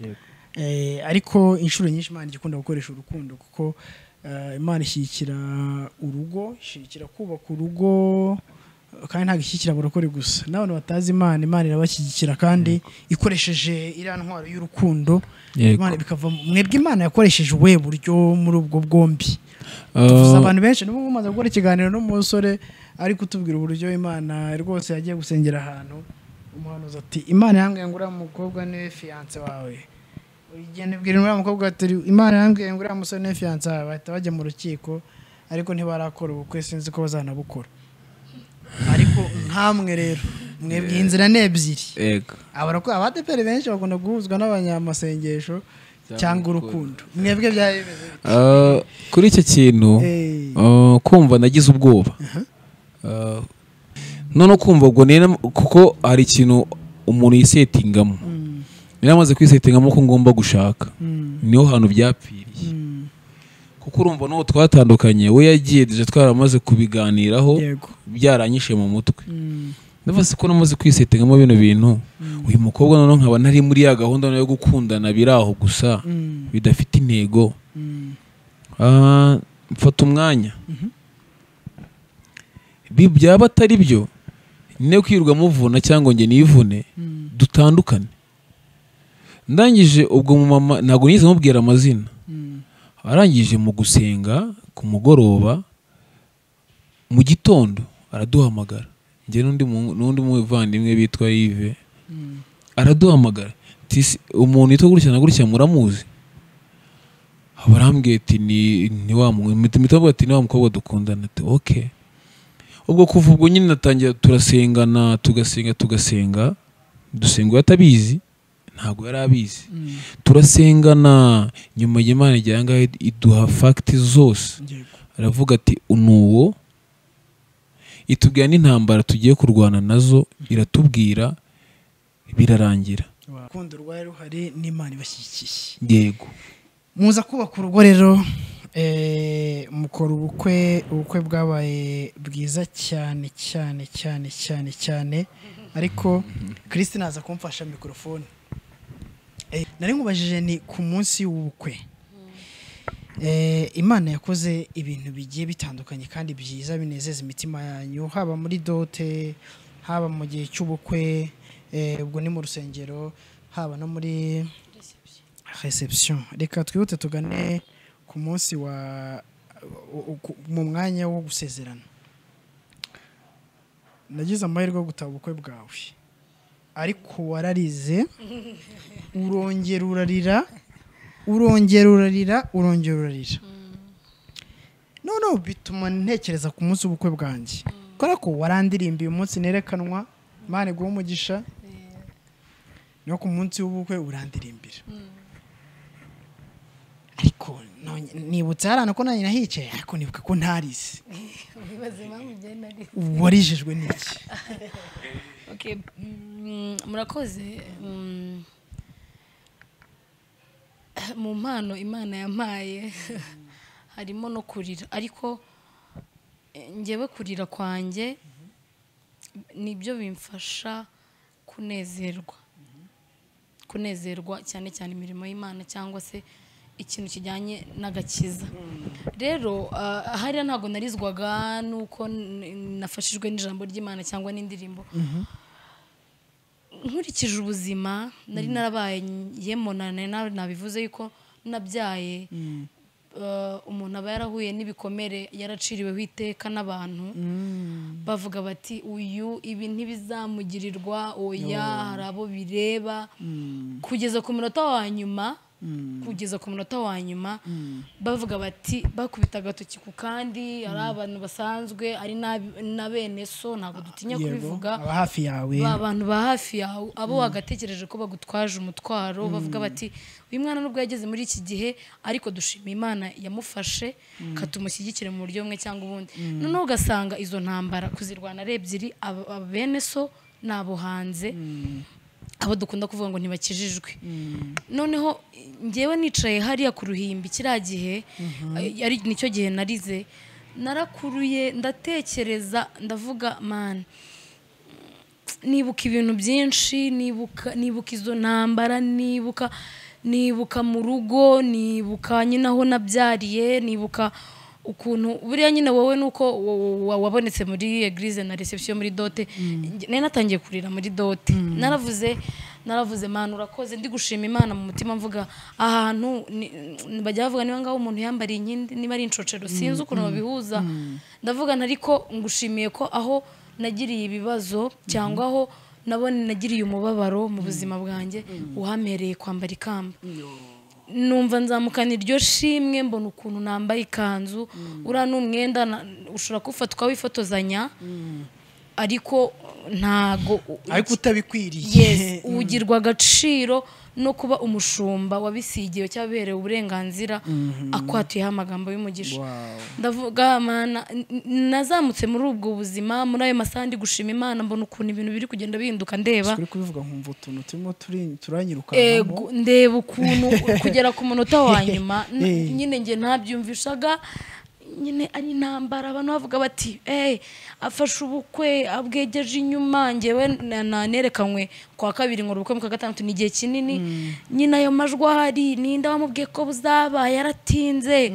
Eh ariko inshuro nyinshi Imana igikunda gukoresha urukundo kuko Imana ishyikira urugo ishyikira kubaka urugo kandi nta gishyikira burokore gusa n'abantu batazi Imana Imana irabashyigikira kandi ikoresheje iriya ntwaro y'urukundo. Imana bikava mwebwe Imana yakoresheje we buryo muri ubwo bwombi. Tuvuze abantu benshi nibo mumaze gukora ikiganiro n'umusore ari kutubwira uburyo Imana rwose yagiye gusengera ahantu umuhanuzi ati Imana yambwiye ngo uriya mukobwa ni fiance wawe. Igende bwira uriya mukobwa ati Imana yambwiye ngo uriya musore ni fiance wawe bahita bajya mu rukiko ariko ntibarakora ubukwe sinzi ko bazanabukora. Ariko nkamwe rero mwebwe inzira nebyiri. Yego. Abarakora abadepere benshi bakunda guhuzwa n'abanyamasengesho cyangwa urukundo mwebwe byaye bimeze Ah, kuri icyo kintu Eh. ah, kumva nagize ubwoba Ah, none kumva ubwo nena kuko hari ikintu umuntu yisetingamo nari amaze kwisetingamo ko ngomba gushaka niho hantu byapfiriye kuko urumva n'uwo twatandukanye we yagiye deje twaramaze kubiganiraho yego byaranyishe mu mutwe ndavuze ko namaze kwisetingamo bino bintu uyu mukobwa noneho nkaba ntari muri ya gahunda yo gukundana biraho gusa bidafite intego Ah, mfata umwanya Bi- byaba atari byo ne kwirwa muvuna cyangwa nge nivune dutandukane ndangije ubwo mu mama ntabwo nize mubwira amazina arangije mu gusenga ku mugoroba mu gitondo araduhamagara njye n'undi mu- n'undi muvandimwe bitwa Yves araduhamagara ati "Si- umuntu yitwa gutya na gutya muramuzi barambwiye ati ni ni wa mu- mpita mvuga ati ni wa mukobwa dukundana ati okay ubwo kuva ubwo nyine natangira turasengana tugasenga tugasenga dusenga uwo atabizi ntabwo yari abizi turasengana nyuma y'Imana ijya ngaho iduha fagiti zose yego aravuga ati unuwo itubwira n'intambara tugiye kurwana nazo iratubwira birarangira urukundo rwari ruhari n'Imana ibashyigikiye yego muza kubaka urugo rero eh, mukora ubukwe ubukwe bwabaye bwiza cyane cyane cyane cyane cyane ariko Christine aza kumfasha mikrofone eh, nari nkubajije ni ku munsi w'ubukwe eh, Imana yakoze ibintu bigiye bitandukanye kandi byiza binezeza imitima yanyu haba muri dote haba mu gihe cy'ubukwe eh, ubwo ni mu rusengero haba no muri reception reka twihute tugane ku munsi wa u- u- mu mwanya wo gusezerana nagize amahirwe yo gutaba ubukwe bwawe ariko wararize urongera urarira urongera urarira urongera urarira noneho bituma ntekereza ku munsi w'ubukwe bwanjye kubera ko warandirimbiye umunsi nerekanwa Imana iguhe umugisha no ku munsi w'ubukwe urandirimbira ariko nonye- nibutse harana ko nanjye nahicaye ariko nibuka ko ntarize Wibaze impamvu ugenda ari warijijwe n'iki okay mm, murakoze mm, mu mpano Imana yampaye harimo no kurira ariko eh, njyewe kurira kwanjye nibyo bimfasha kunezerwa kunezerwa cyane cyane imirimo y'Imana cyangwa se ikintu kijyanye n'agakiza rero ah, hariya ntabwo narizwaga nuko n- nafashijwe n'ijambo ry'Imana cyangwa n'indirimbo nkurikije ubuzima nari narabaye yemonana nawe nabivuze yuko nabyaye uh, umuntu aba yarahuye n'ibikomere yaraciriweho iteka n'abantu bavuga bati uyu ibi ntibizamugirirwa oya hari abo bireba kugeza ku munota wa nyuma kugeza ku munota wa nyuma bavuga bati bakubita agatoki ku kandi ari abantu basanzwe ari n'ab- na bene so ntabwo dutinya kubivuga aba hafi yawe ba bantu ba hafi yawe abo wagatekereje ko bagutwaje umutwaro bavuga bati uyu mwana nubwo yageze muri iki gihe ariko dushima Imana yamufashe katumushyigikire mu buryo bumwe cyangwa ubundi noneho ugasanga izo ntambara kuzirwana ari ebyiri aba- aba bene so n'abo hanze abo dukunda kuvuga ngo ntibakijijwe noneho ngewe nicaye hariya ku ruhimbi kiriya gihe eh, ari nicyo gihe narize narakuruye ndatekereza ndavuga man nibuka ibintu byinshi nibuka nibuka izo ntambara nibuka nibuka mu rugo nibuka nyine aho nabyariye nibuka ukuntu buriya nyine wowe nuko wa- wa- wabonetse muri eglise na reception muri dote nari natangiye kurira muri dote naravuze naravuze mana urakoze ndi gushima Imana mu mutima mvuga ahantu ni- bajya bavuga niba ngaho umuntu yambariye inkindi niba ari inshocero sinzi ukuntu babihuza ndavuga ariko ngushimiye ko aho nagiriye ibibazo cyangwa aho nabone nagiriye umubabaro mu buzima bwanjye uhampereye kwambara ikamba numva nzamukana iryo shimwe mbona ukuntu nambaye ikanzu uriya ni umwenda na- ushobora kuwufatwa wifotozanya ariko ntago ariko utabikwiriye yes ugirwa agaciro no kuba umushumba wabisigiwe cyangwa berewe uburenganzira akwatuyeho amagambo y'umugisha. Ndavuga mana nazamutse muri ubwo buzima muri ayo masaha ndi gushima Imana mbona ukuntu ibintu biri kugenda bihinduka ndeba kuri kubivuga nkumva utuntu turimo turi turanyirukanamo ndeba ukuntu kugera ku munota wa nyuma nyine nge ntabyumvishaga nyine ari intambara abantu bavuga bati eh afashe ubukwe abwegeje inyuma ngewe nanerekanywe kwa kabiri ngo ubukwe mu kwa gatandatu ni igihe kinini nyine ayo majwi ahari ninda wamubwiye ko buzaba yaratinze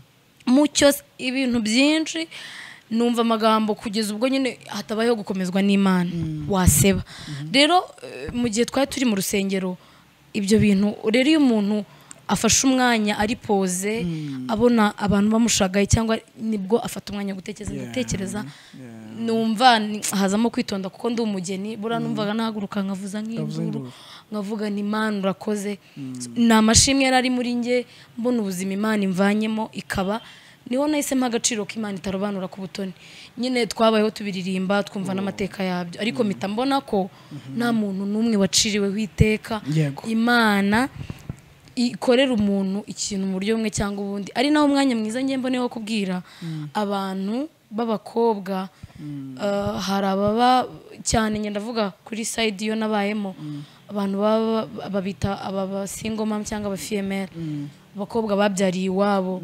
mucyo ibintu byinshi numva amagambo kugeza ubwo nyine hatabayeho gukomezwa n'Imana waseba. Rero mu gihe twari turi mu rusengero ibyo bintu rero iyo umuntu afashe umwanya ari pose abona abantu bamushagaye cyangwa nibwo afata umwanya gutekereza ndatekereza numva hazamo kwitonda kuko ndi umugeni bura numvaga nahaguruka nkavuza nk'induru nkavuga ni Imana urakoze namashimwe yarari muri nge mbona ubuzima Imana imvanyemo ikaba niho nahisemo agaciro k'Imana itarobanura ku butoni nyine twabayeho tubiririmba twumva n'amateka yabyo ariko mpita mbona ko nta muntu n'umwe waciriweho iteka Imana ikorera umuntu ikintu mu buryo bumwe cyangwa ubundi ari naho umwanya mwiza ngiye mboneho kubwira abantu b'abakobwa hari ababa cyane ngenda ndavuga kuri side yo nabayemo abantu babita aba single mom cyangwa aba female abakobwa babyariye iwabo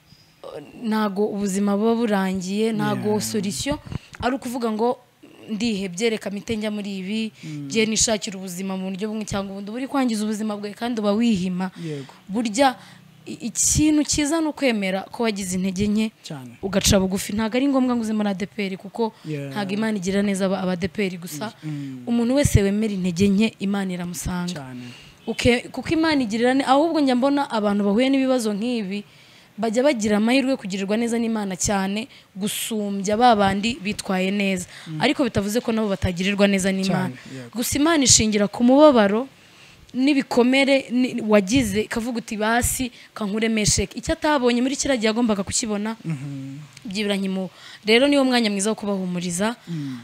ntago ubuzima buba burangiye ntago solution ari ukuvuga ngo ndihebye reka mite njya muri ibi giye nishakira ubuzima mu buryo bumwe cyangwa ubundi buri kwangiza ubuzima bwawe kandi uba wihima burya ikintu cyiza no kwemera ko wagize intege nke ugaca bugufi ntago ari ngombwa ngo uze muri A D P R kuko ntago Imana igira neza aba A D P R gusa umuntu wese wemera intege nke Imana iramusanga kuko Imana igirira ahubwo njya mbona abantu bahuye n'ibibazo nk'ibi bajya bagira amahirwe kugirirwa neza n'Imana cyane gusumbya babandi bitwaye neza ariko bitavuze ko nabo batagirirwa neza n'Imana gusa Imana ishingira ku mubabaro nibikomere wagize kavuga uti basi kankuremeshe icyo atabonye muri kiragiye agombaga kukibona byibiranyimo rero niyo mwanya mwiza wo kubahumuriza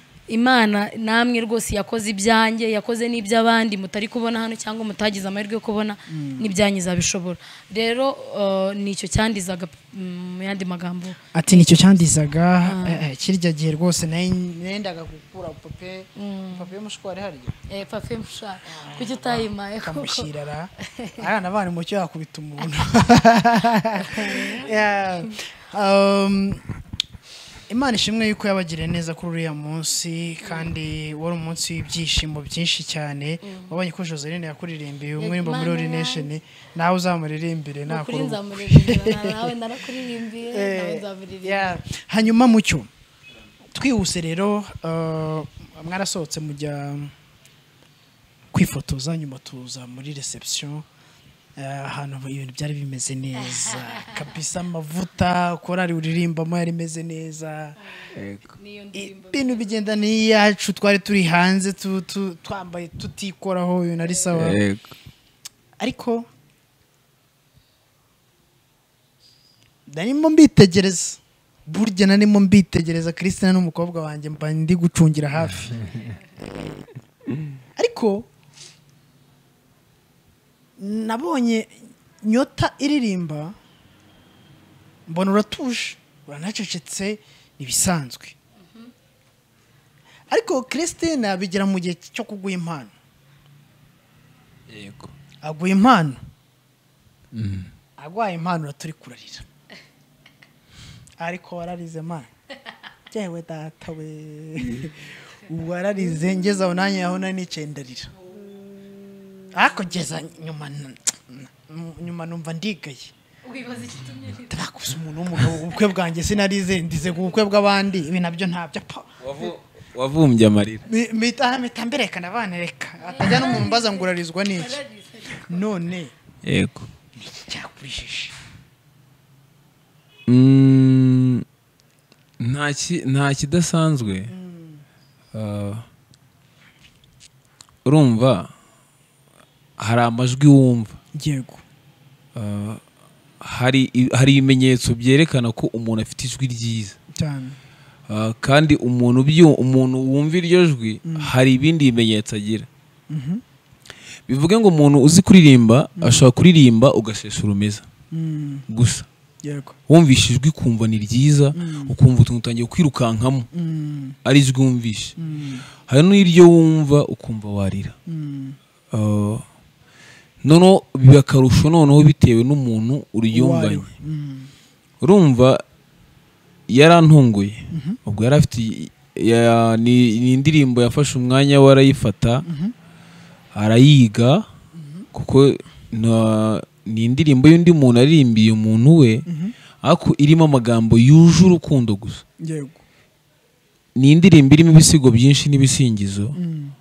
Imana namwe rwose yakoze ibyanjye yakoze n'iby'abandi mutari kubona hano cyangwa mutagize amahirwe yo kubona n'ibyanyiza bishobora rero nicyo cyandizaga mu yandi magambo ati nicyo cyandizaga kirya gihe rwose nendaga gukura pape pape y'umushwari harya eh pape y'umushwari kuki utayimaye kamushirara abana bana mu cyo yakubita umuntu um Imana ishimwe yuko yabagiriye neza kuri uriya munsi kandi wari umunsi w'ibyishimo byinshi cyane wabonye ko Joseline yakuririmbiye umwe muri Holy Nation nawe uzamuririmbire nakuru nawe narakurimbiye nawe nzamuririmbira hanyuma mucyo twihuse rero mwarasohotse mujya kwifotoza nyuma tuza muri reception ahantu ibintu byari bimeze neza kabisa amavuta korari uririmbamo yari meze neza ibintu bigenda niyacu twari turi hanze twambaye tutikoraho ibintu ari sawa ariko ndarimo mbitegereza burya narimo mbitegereza Christina n'umukobwa wanjye mba ndi gucungira hafi ariko nabonye nyota iririmba mbona uratuje uranacecetse nibisanzwe ariko Christina bigira mu gihe cyo kuguha impano yego aguha impano agwaye impano turi kurarira ariko wararize mana jewe data we wararize ngeze aho nanye aho nanicendarira ako geza nyuma nyuma numva ndigaye ubibaza ikitumye takusa umuntu w'umugabo ubukwe bwanjye sinarize ndize ubukwe bw'abandi ibi nabyo ntabyo wavumbye amarira mita mita mberekana abana reka atajya n'umuntu mbaza ngurarizwa n'iki none yego cyakurishije mm nta nta kidasanzwe urumva hari amajwi wumva yego hari hari ibimenyetso byerekana ko umuntu afite ijwi ryiza cyane kandi umuntu byo umuntu wumva iryo jwi hari ibindi bimenyetso agira bivuge ngo umuntu uzi kuririmba ashobora kuririmba ugashesha urumeza gusa yego wumvishe ijwi kumva ni ryiza ukumva utuntu utangiye kwirukankamo ari ijwi wumvishe hari n'iryo wumva ukumva warira Uh, noneho biba akarusho noneho bitewe n'umuntu uriyumvanye urumva yarantunguye ubwo yari afite ya, ni, ni indirimbo yafashe umwanya we arayifata arayiga kuko na, ni indirimbo y'undi muntu aririmbiye umuntu we ariko irimo amagambo yuje urukundo gusa yego ni indirimbo irimo ibisigo byinshi n'ibisingizo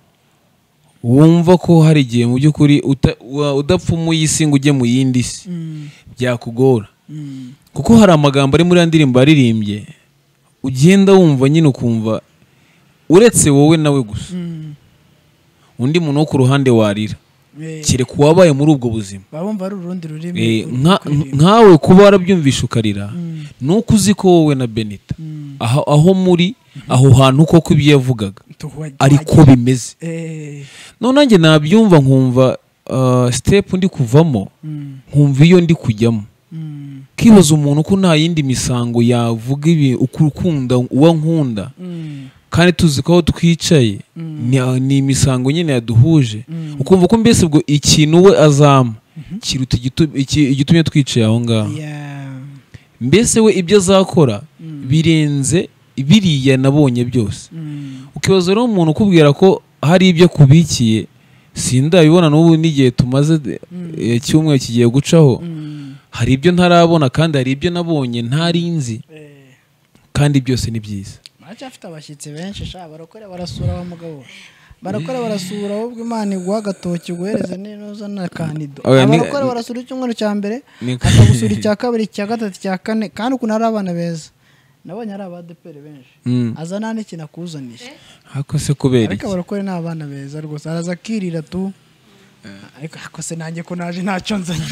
wumva ko hari igihe mu by'ukuri udapfumuye isi ngo ujye mu yindi si byakugora kuko hari amagambo ari muri ya ndirimbo yaririmbye ugenda wumva nyine ukumva uretse wowe nawe gusa undi muntu wo ku ruhande warira kereka uwabaye muri ubwo buzima babumva ari urundi rurimi nkawe kuba warabyumvisha ukarira nuko uzi ko wowe na Benita aho muri aho hantu koko ibyo yavugaga ariko bimeze none nanjye nabyumva nkumva step ndi kuvamo nkumva iyo ndi kujyamo kibaza umuntu ko nta yindi misango yavuga ibi ukukunda uwa nkunda kandi tuzi ko twicaye ni imisango nyine yaduhuje ukumva ko mbese ubwo ikintu we azama kiruta igitumye twicaye aho ngaho mbese we ibyo azakora birenze biriya nabonye byose ukibaza rero umuntu ukubwira ko hari ibyo kubikiye sindabibona n'ubu n'igihe tumaze cyumwe kigiye gucaho hari ibyo ntarabona kandi hari ibyo nabonye ntarinzi kandi byose ni byiza afite abashyitsi benshi sha barakora barasura wa mugabo barakora barasura ahubwo Imana iguha agatoki guhereza n'inoza na kanido barakora barasura icyumweru cya mbere akagusura icya kabiri icya gatatu icya kane kandi ukuntu ari abana beza nabonye ari abadepere benshi azana n'ikintu akuzanije hako se kubera iki ariko barakora ni abana beza rwose araza akirira tu ariko hako se nanjye ko naje ntacyo nzanye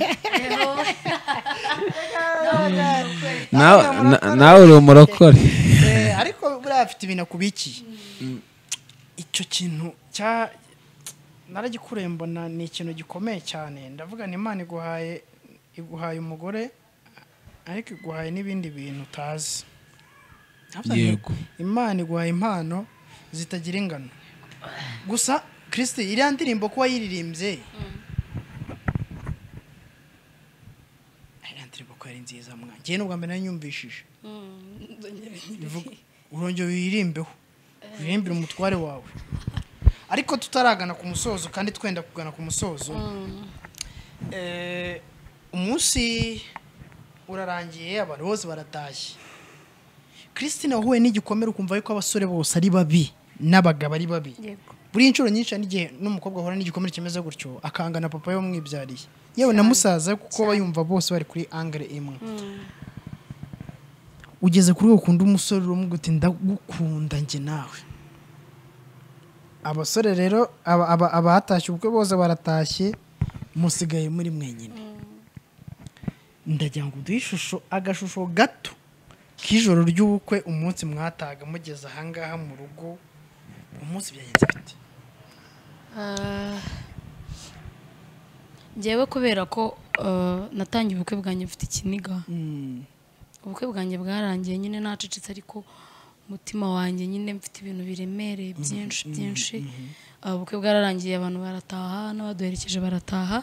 nawe uri umurakore ariko buriya afite ibintu akubikiye icyo kintu cya naragikureye mbona ni ikintu gikomeye cyane ndavuga ni Imana iguhaye iguhaye umugore ariko iguhaye n'ibindi bintu utazi yego Imana iguhaye impano zitagira ingano gusa Kristo iriya ndirimbo kuba yiririmbye iriya ndirimbo ko ari nziza mwana njye n'ubwa mbere nanyumvishije urongera wirimbeho wirimbire umutware wawe ariko tutaragana ku musozo kandi twenda kugana ku musozo eh umunsi urarangiye abantu bose baratashye Christine wahuye n'igikomere ukumva yuko abasore bose ari babi n'abagabo ari babi buri inshuro nyinshi n'igihe n'umukobwa ahora n'igikomere kimeze gutyo akangana papa yo mwibyariye yewe na musaza kuko bayumva bose bari kuri angle imwe ugeze kuri ukunda umusore urumwe uti ndagukunda nge nawe abasore rero aba abatashye ubukwe bose baratashye musigaye muri mwenyine ndagira ngo duhishusho agashusho gato k'ijoro ry'ubukwe umunsi mwataga mugeze ahangaha mu rugo umunsi byagenze bite njyewe kubera ko natangiye ubukwe bwanjye mfite ikiniga ubukwe bwanjye bwarangiye nyine nacecetse ariko umutima wanjye nyine mfite ibintu biremereye byinshi byinshi ubukwe bwararangiye abantu barataha n'abaduherekeje barataha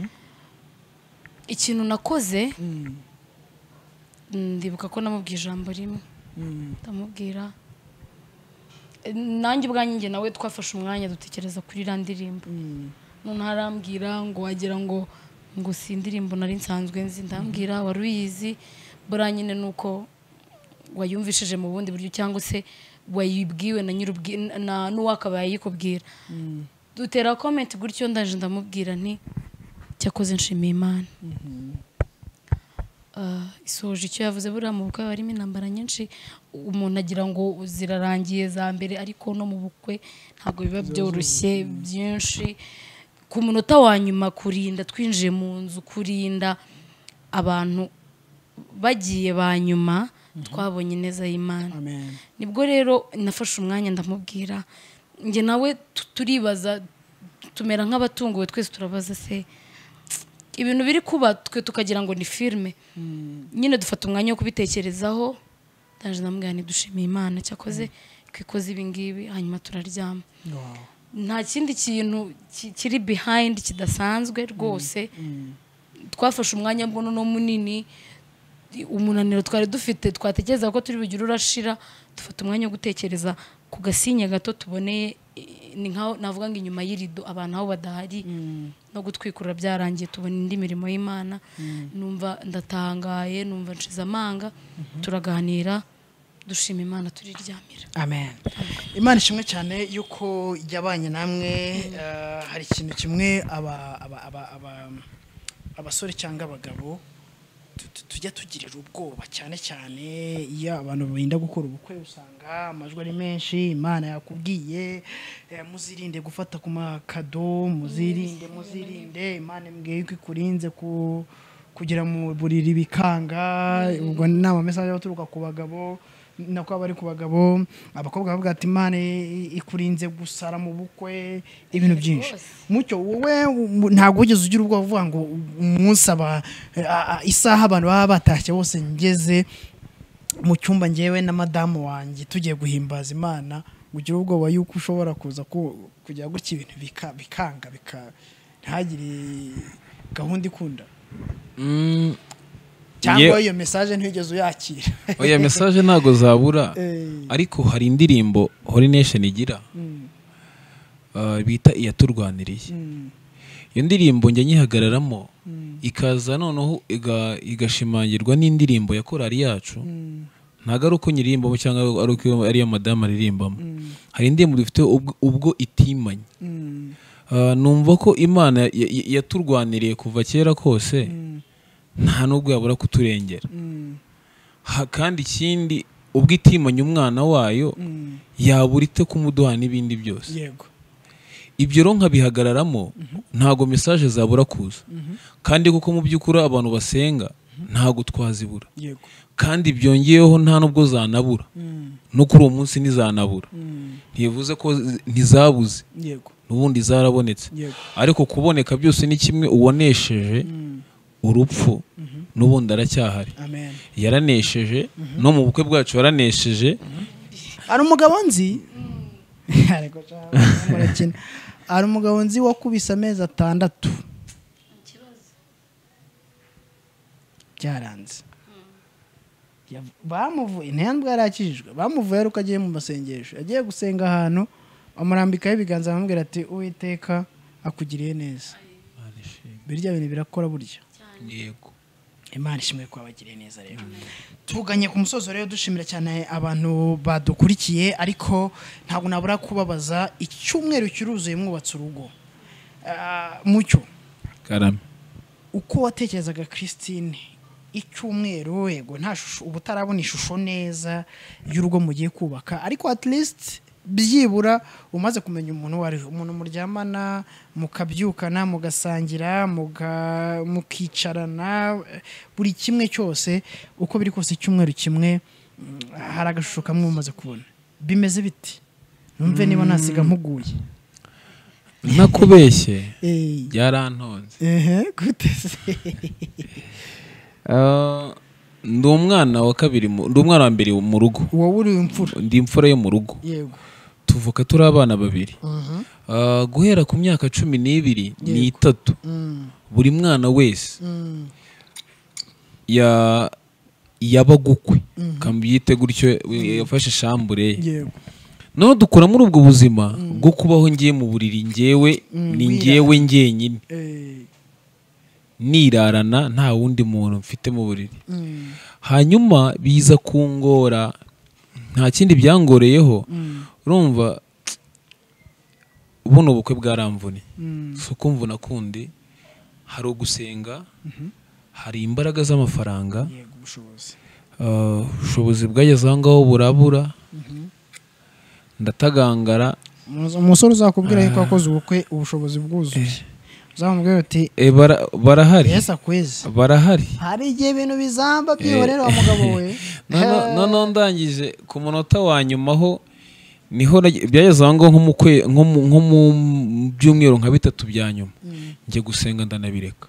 ikintu nakoze ndibuka ko namubwiye ijambo rimwe ndamubwira nanjye ubwanjye nawe twafashe umwanya dutekereza kuri iriya ndirimbo none arambwira ngo wagira ngo ngo si indirimbo nari nsanzwe nzi ndambwira wari uyizi buriya nyine ni uko wayumvishije mu bundi buryo cyangwa se wayibwiwe na n'uwakabaye yikubwira dutera komenti gutyo ndaje ndamubwira nti cyakoze nshimiye Imana isoje icyo yavuze buriya mu bukwe harimo intambara nyinshi umuntu agira ngo zirarangiye za mbere ariko no mu bukwe ntabwo biba byoroshye byinshi ku munota wa nyuma kurinda twinjiye mu nzu kurinda abantu bagiye ba nyuma twabonye neza y'Imana nibwo rero nafashe umwanya ndamubwira nge nawe turibaza tumera nk'abatunguwe twese turabaza se ibintu biri kuba twe tukagira ngo ni filime nyine dufata umwanya wo kubitekerezaho ndaje namubwira nti dushimiye Imana cyakoze kwikoze ibi ngibi hanyuma turaryama nta kindi kintu kiri behind kidasanzwe rwose twafashe umwanya mbona no munini umunaniro twari dufite twatekereza ko turi bugire urashira dufata umwanya wo gutekereza ku gasinye gato tuboneye ni nkaho navuga ngo inyuma y'irido abantu aho badahari no gutwikurura byarangiye tubona indi mirimo y'Imana numva ndatangaye numva nshize amanga turaganira dushima Imana turiryamira. Amen. Imana ishimwe cyane yuko yabanye namwe hari ikintu kimwe aba aba aba abasore cyangwa abagabo tujya tugirira ubwoba cyane cyane iyo abantu barinda gukora ubukwe usanga amajwi ari menshi Imana yakubwiye muzirinde gufata ku makado muzirinde muzirinde Imana imbwiye ko ikurinze ku kugira mu buriri bikanga ubwo nama message aturuka ku bagabo nako abari ku bagabo abakobwa bavuga ati Imana ikurinze gusara mu bukwe ibintu byinshi mucyo wowe ntago ugeze ugira ubwo uvuga ngo umusaba isaha abantu baba batashye bose ngeze mu cyumba ngewe na madamu wanjye tugiye guhimbaza Imana ugira ubwo yuko ushobora kuza kujya gutya ibintu bikanga bika ntagire gahunda ikunda cyangwa iyo message ntigeze uyakira oya message ntago zabura ariko hari indirimbo Holy Nation igira bita iyaturwaniriye iyo ndirimbo njye nyihagararamo ikaza noneho igashimangirwa n'indirimbo ya korali yacu ntago ari uko nyirimbamo cyangwa ari uko ari ya madame aririmbamo hari indirimbo dufite ubwo itimanye numva ko Imana yaturwaniriye kuva kera kose nta nubwo yabura kuturengera kandi ikindi ubwo itimanye umwana wayo yabura ite kumuduha n'ibindi byose yego ibyo ronka bihagararamo ntago message zabura kuza kandi kuko mu byukuri abantu basenga ntago twazibura yego kandi byongeyeho nta nubwo zanabura no kuri uwo munsi nizanabura ntivuze ko ntizabuze yego nubundi zarabonetse ariko kuboneka byose ni kimwe uwonesheje urupfu nubundi aracyahari amen yaranesheje no mu bukwe bwacu yaranesheje ari umugabo nzi ariko cyane ari umugabo nzi wakubise amezi atandatu byaranze bamuvuye ntiyandwa yarakijijwe bamuvuye aruko agiye mu masengesho agiye gusenga ahantu amurambikaho ibiganza amubwira ati Uwiteka akugiriye neza birya bintu birakora burya yego Imana ishimwe ko abagiriye neza rero tuganye ku musozo rero dushimira cyane abantu badukurikiye ariko ntabwo nabura kubabaza icyumweru kiruzuye mwubatse urugo mucyo karame uko watekerezaga Christine icyumweru yego nta shusho ubutarabona ishusho neza y'urugo mugiye kubaka ariko at least byibura umaze kumenya umuntu wari umuntu muryamana mukabyukana mugasangira mukicarana buri kimwe cyose uko biri kose icyumweru kimwe hari agashusho kamwe umaze kubona bimeze biti numve niba nasiga mpuguye nakubeshye yarantonze ehe gutese ndi umwana wa kabiri ndi umwana wa mbere mu rugo wowe uri imfura ndi imfura yo mu rugo yego tuvuka turi abana babiri guhera ku myaka cumi n'ibiri n'itatu buri mwana wese yabagukwe kambyite gutyo yafashe shambure yego no dukora muri ubwo buzima bwo kubaho ngiye mu buriri ngewe ni ngewe ngenyine nirarana nta wundi muntu mfite mu buriri hanyuma biza kungora nta kindi byangoreyeho urumva buno bukwe bwaramvuni so kumvuna kundi hari ugusenga hari imbaraga z'amafaranga yego ubushobozi ubushobozi bwageze aho ngaho burabura ndatagangara umusore uzakubwira yuko wakoze ubukwe ubushobozi bwuzuye uzamubwira uti barahari Yesu akweze barahari hari igihe ibintu bizamba byihorera wa mugabo we none ndangije ku munota wa nyuma ho niho byageze aho ngaho nko mu kwe nko mu nko mu byumweru nka bitatu bya nyuma njye gusenga ndanabireka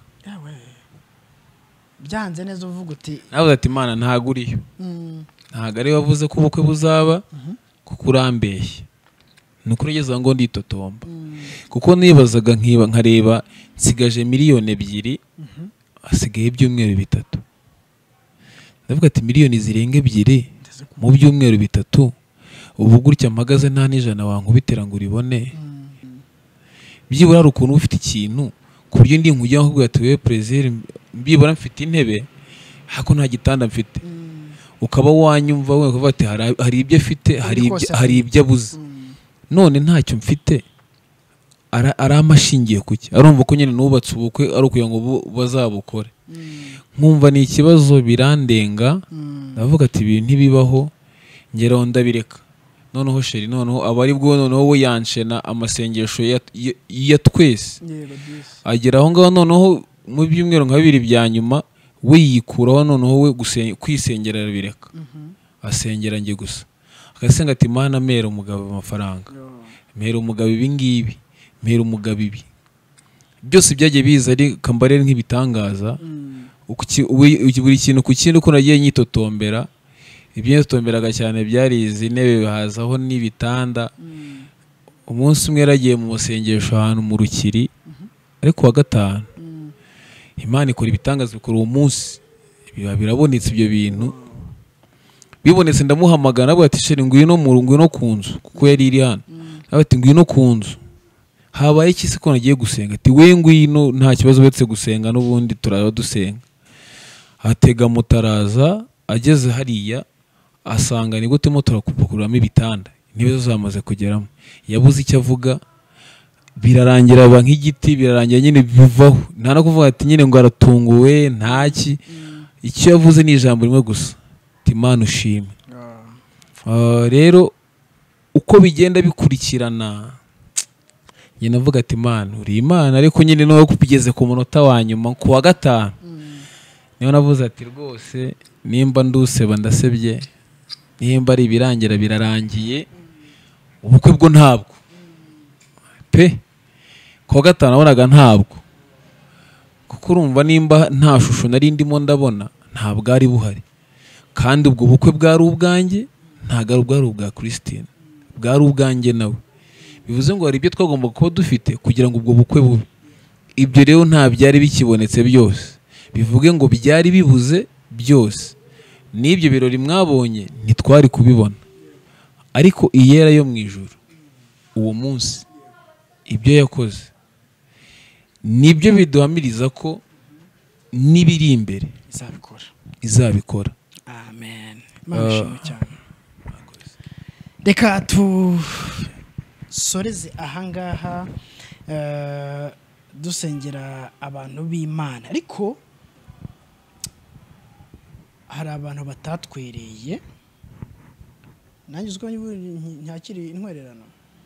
byanze neza uvuga uti navuze ati Imana ntago uriyo ntago ari wavuze ko ubukwe buzaba kuko urambeshye nuko ugeze aho ngo nditotomba kuko nibazaga nkiba nkareba nsigaje miliyoni ebyiri hasigaye ibyumweru bitatu ndavuga ati miliyoni zirenga ebyiri mu byumweru bitatu ubu gutya mpagaze nta n'ijana wankubitira ngo uribone byibura hari ukuntu ufite ikintu ku buryo ndi nkujya nkubwira ati wewe Plaisir mbibura mfite intebe hako nta gitanda mfite ukaba wanyumva we ukavuga ati hari ibyo afite hari ibyo abuze none ntacyo mfite ari amashingiye kuki arumva ko nyine nubatse ubukwe ari ukugira ngo bazabukore nkumva ni ikibazo birandenga ndavuga ati ibi ntibibaho ngeraho ndabireka noneho sheri noneho abari bwo noneho we yanshena amasengesho ya twese agera aho ngaho noneho mu byumweru nka bibiri bya nyuma we yikuraho noneho we kwisengera bireka asengera nge gusa akasenga ati Mana mera umugabo amafaranga mera umugabo ibi ngibi mera umugabo ibi byose byagiye biza ari kambarere nk'ibitangaza buri kintu ku kindi uko nagiye nyitotombera ibyo nyitotomberaga cyane byari izi ntebe hazaho n'ibitanda umunsi umwe yaragiye mu masengesho ahantu mu Rukiri ariko wa gatanu Imana ikora ibitangaza bikora uwo munsi biba birabonetse ibyo bintu bibonetse ndamuhamagara nabwo ati sheri ngwino mu ngwino ku nzu kuko yari iri hano ati ngwino ku nzu habaye iki se ko nagiye gusenga ati we ngwino nta kibazo betse gusenga n'ubundi turaba dusenga atega mutaraza ageze hariya asanga ni gute mo turakupakuramo ibitanda niba zamaze kugeramo yabuze icyo avuga birarangira aba nk'igiti birarangira nyine bivaho nta no kuvuga ati nyine ngo aratunguwe ntaki icyo yavuze ni ijambo rimwe gusa ati Imana ushime rero uko bigenda bikurikirana nyine avuga ati Imana uri Imana ariko nyine no kupigeze ku munota wa nyuma ku wa gatanu niyo navuze ati rwose nimba nduseba ndasebye nimba ari ibirangira birarangiye ubukwe bwo ntabwo pe ku wa gatanu nabonaga ntabwo kuko urumva nimba nta shusho nari ndimo ndabona ntabwo ari buhari kandi ubwo bukwe bwari ubwanjye ntabwo ari bwari ubwa Christine bwari ubwanjye nawe bivuze ngo hari ibyo twagomba kuba dufite kugira ngo ubwo bukwe bube ibyo rero nta byari bikibonetse byose bivuge ngo byari bibuze byose n'ibyo birori mwabonye ntitwari kubibona ariko iyera yo mu ijuru uwo munsi ibyo yakoze nibyo biduhamiriza ko n'ibiri imbere izabikora izabikora amen mashimwe cyane reka tu soreze ahangaha dusengera abantu b'Imana ariko hari abantu batatwereye nanjye uziko ntakiri intwererano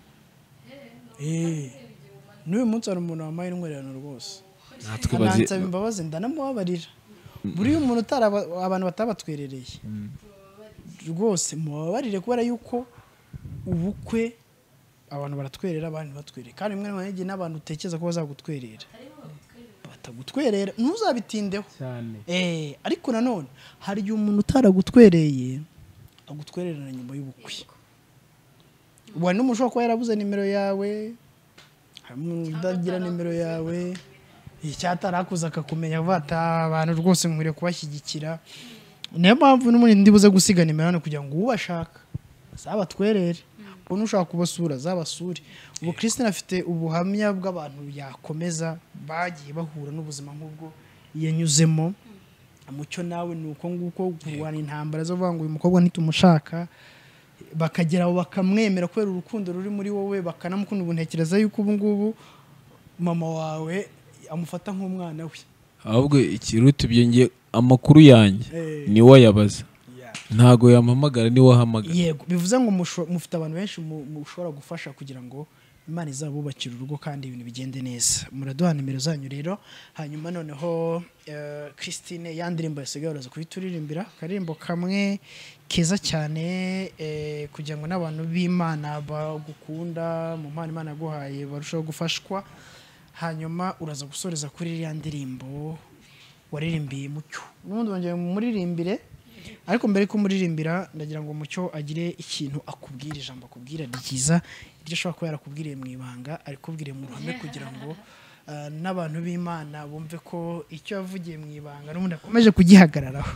eh n'uyu munsi hari umuntu wamaye intwererano rwose natwe imbabazi ndanamubabarira buri umuntu utara abantu batabatwerereye rwose mubabarire kubera yuko ubukwe abantu baratwerera abandi batwerera kandi mwe mwanjye n'abantu utekereza ko bazagutwerera batagutwerera ntuzabitindeho cyane eh ariko nanone hari igihe umuntu utaragutwereye agutwerera nyuma y'ubukwe ubwo n'umushoko ko yarabuze nimero yawe udagira nimero yawe icyatarakuza akakumenya vata abantu rwose nkwiriye kubashyigikira niyo mpamvu n'umuntu ndibuze gusiga nimero hano kugira ngo ubashaka zabatwerere ubu nushaka kubasura zabasure ubu Christine afite ubuhamya bw'abantu yakomeza bagiye bahura n'ubuzima nk'ubwo yanyuzemo mucyo nawe nuko nguko kurwana intambara zo vuga ngo uyu mukobwa ntitumushaka bakageraho bakamwemera kubera urukundo ruri muri wowe bakanamukunda ubuntekereza yuko ubu ngubu mama wawe amufata nk'umwana we ahubwo ikiruta byenge amakuru yanjye ni wo yabaza ntago yampamagara ni wahamagara yego bivuze ngo mufite abantu benshi mushobora gufasha kugira ngo Imana izabubakira urugo kandi ibintu bigende neza. Muraduha nimero zanyu rero, hanyuma noneho uh, Christine ya ndirimbo yasigaye uraza kuyituririmbira karirimbo kamwe keza cyane eh, kugira ngo n'abantu b'Imana bagukunda mu mpano Imana yaguhaye barushaho gufashwa. Hanyuma uraza gusoreza kuri ya ndirimbo waririmbiye Mucyo. N'ubundi wongeye muririmbire, ariko mbere ko muririmbira ndagira ngo Mucyo agire ikintu akubwira, ijambo akubwira ryiza iryo ashobora kuba yarakubwiriye mu ibanga ariko kubwire mu ruhame kugira ngo uh, n'abantu b'Imana bumve ko icyo yavugiye mu ibanga n'ubundi akomeje kugihagararaho.